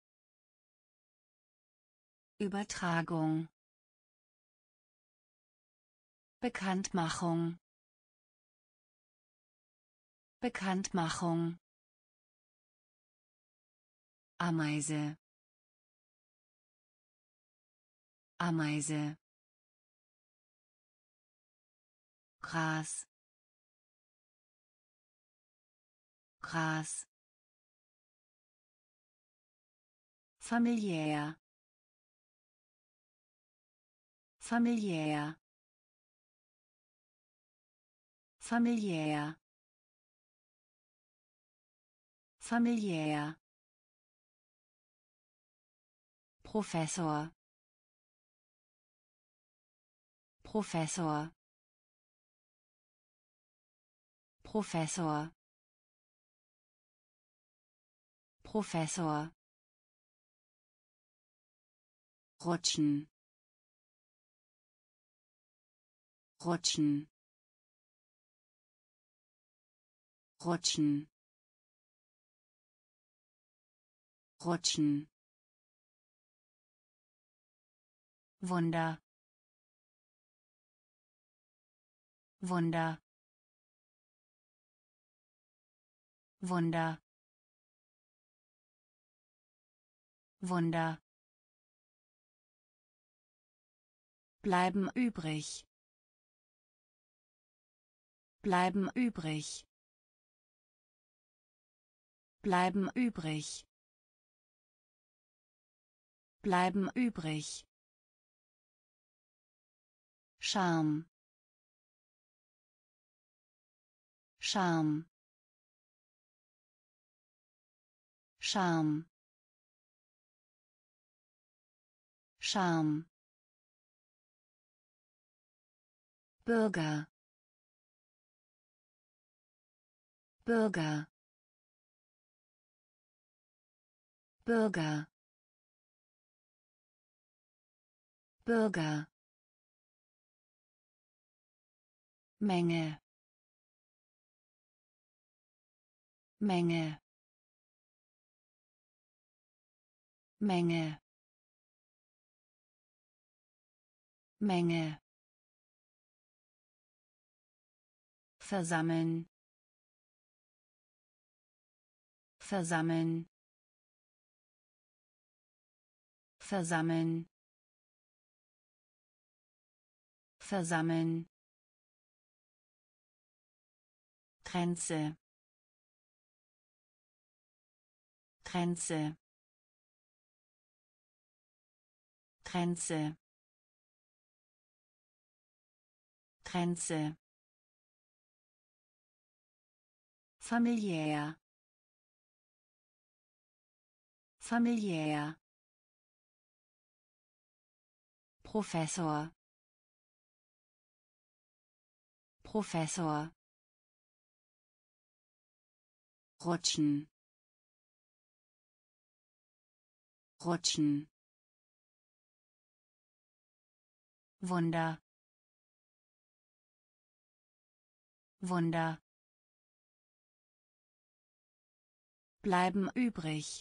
Übertragung. Bekanntmachung. Bekanntmachung. Ameise. Ameise. Gras. Gras. Familiär. Familiär. Familiär. Familiär. Professor. Professor. Professor. Professor. Rutschen. Rutschen. Rutschen. Rutschen. Wunder. Wunder. Wunder. Wunder. Bleiben übrig. Bleiben übrig. Bleiben übrig. Bleiben übrig. Charme. Charme. Charme. Charme. Bürger. Bürger. Bürger. Bürger. Menge. Menge. Menge. Menge. Versammeln. Versammeln. Versammeln. Versammeln. Grenze. Grenze. Grenze. Grenze. Familiär. Familiär. Professor. Professor. Rutschen. Rutschen. Wunder. Wunder. Bleiben übrig.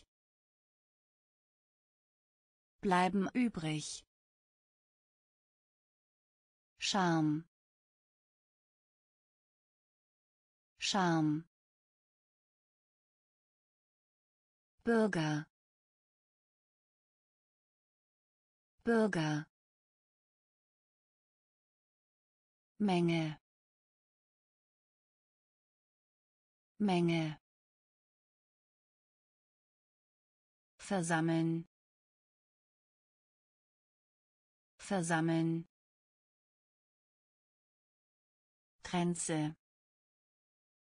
Bleiben übrig. Charme. Charme. Bürger. Bürger. Menge. Menge. Versammeln. Versammeln. Grenze.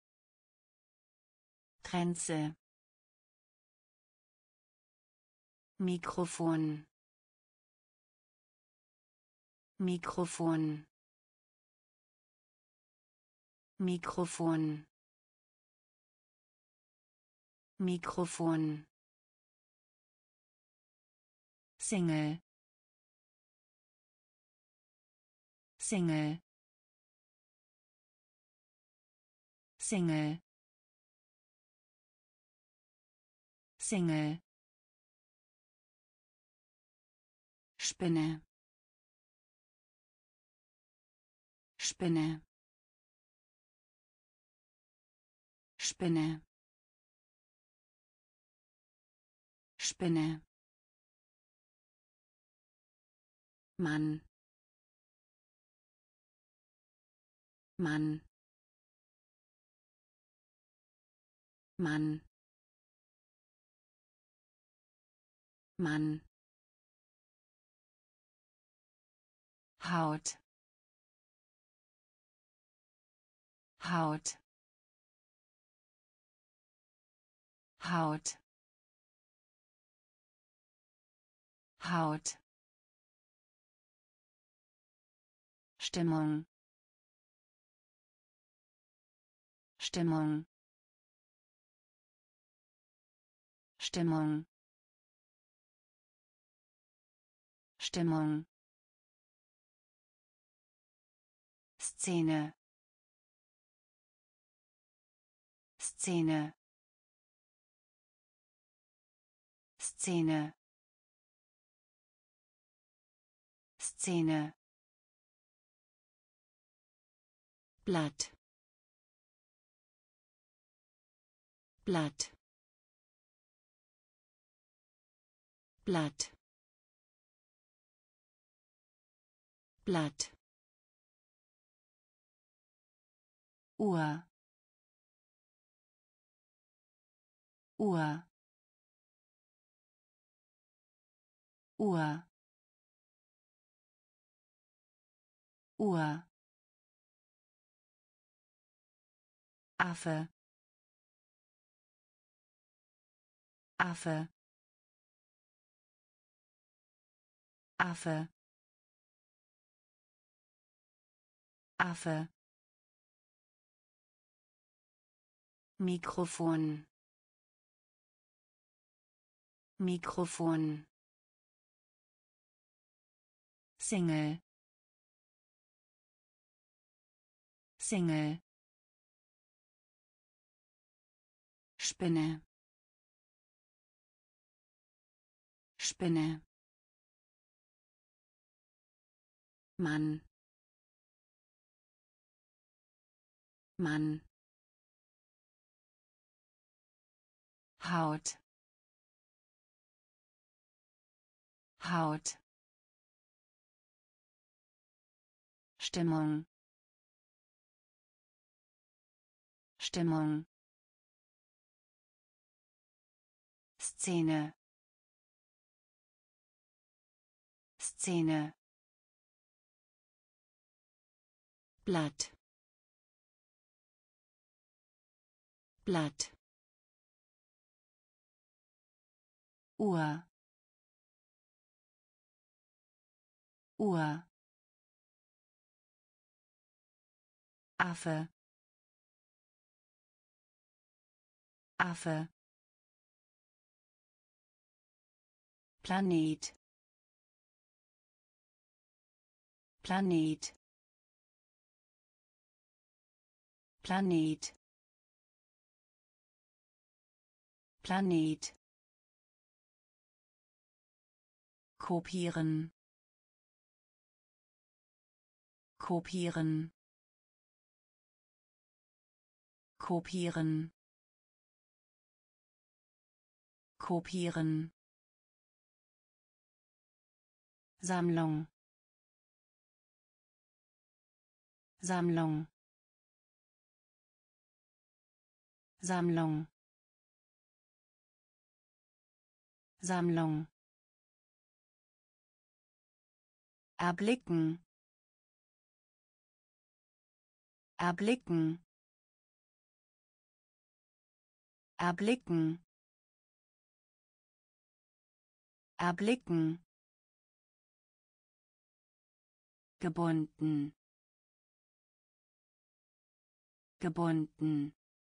Grenze. Mikrofon. Mikrofon. Mikrofon. Mikrofon. Single. Single. Single. Single. Spinne. Spinne. Spinne. Spinne. Mann. Mann. Mann. Mann. Haut. Haut. Haut. Haut. Stimmung. Stimmung. Stimmung. Stimmung. Szene. Szene. Szene. Szene. Blatt. Blatt. Blatt. Blatt. Uhr. Uhr. Uhr. Uhr. Affe. Affe. Affe. Affe. Mikrofon. Mikrofon. Single. Single. Spinne. Spinne. Mann. Mann. Haut. Haut. Stimmung. Stimmung. Szene. Szene. Blatt. Blatt. Uhr. Uhr. Affe. Affe. Planet. Planet. Planet. Planet. Kopieren. Kopieren. Kopieren. Kopieren. Sammlung. Sammlung. Sammlung. Sammlung. Erblicken. Erblicken. Erblicken. erblicken, gebunden, gebunden,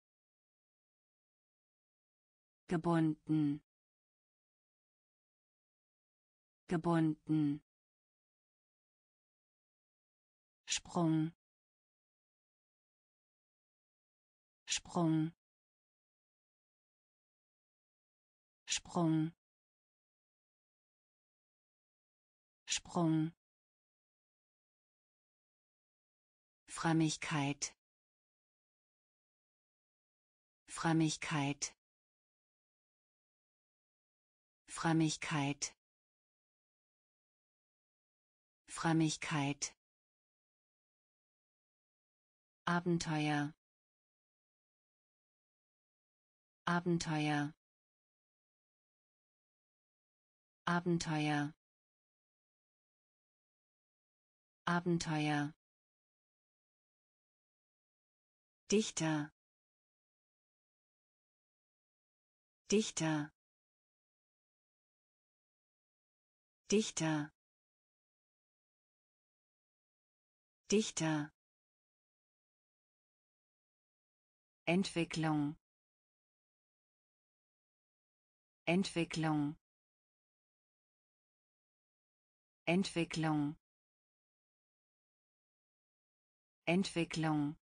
gebunden, gebunden, Sprung, Sprung, Sprung, Sprung, Frömmigkeit, Frömmigkeit, Frömmigkeit, Frömmigkeit, Abenteuer, Abenteuer, Abenteuer, Abenteuer, Dichter, Dichter, Dichter, Dichter, Entwicklung, Entwicklung, Entwicklung, Entwicklung,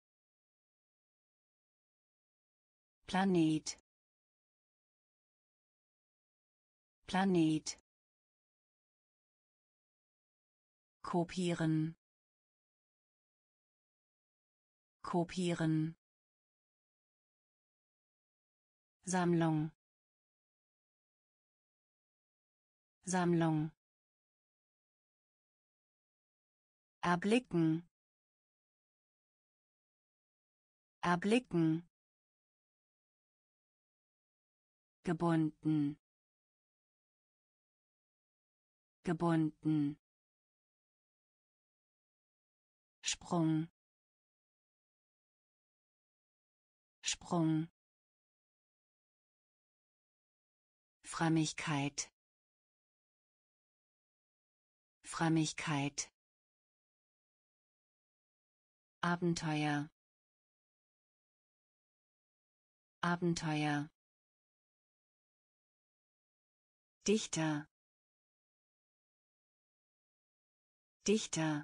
Planet, Planet, kopieren, kopieren, Sammlung, Sammlung, erblicken, erblicken, gebunden, gebunden, Sprung, Sprung, Frömmigkeit, Frömmigkeit, Abenteuer, Abenteuer, Dichter, Dichter,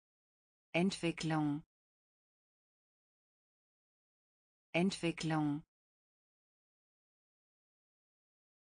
Entwicklung, Entwicklung,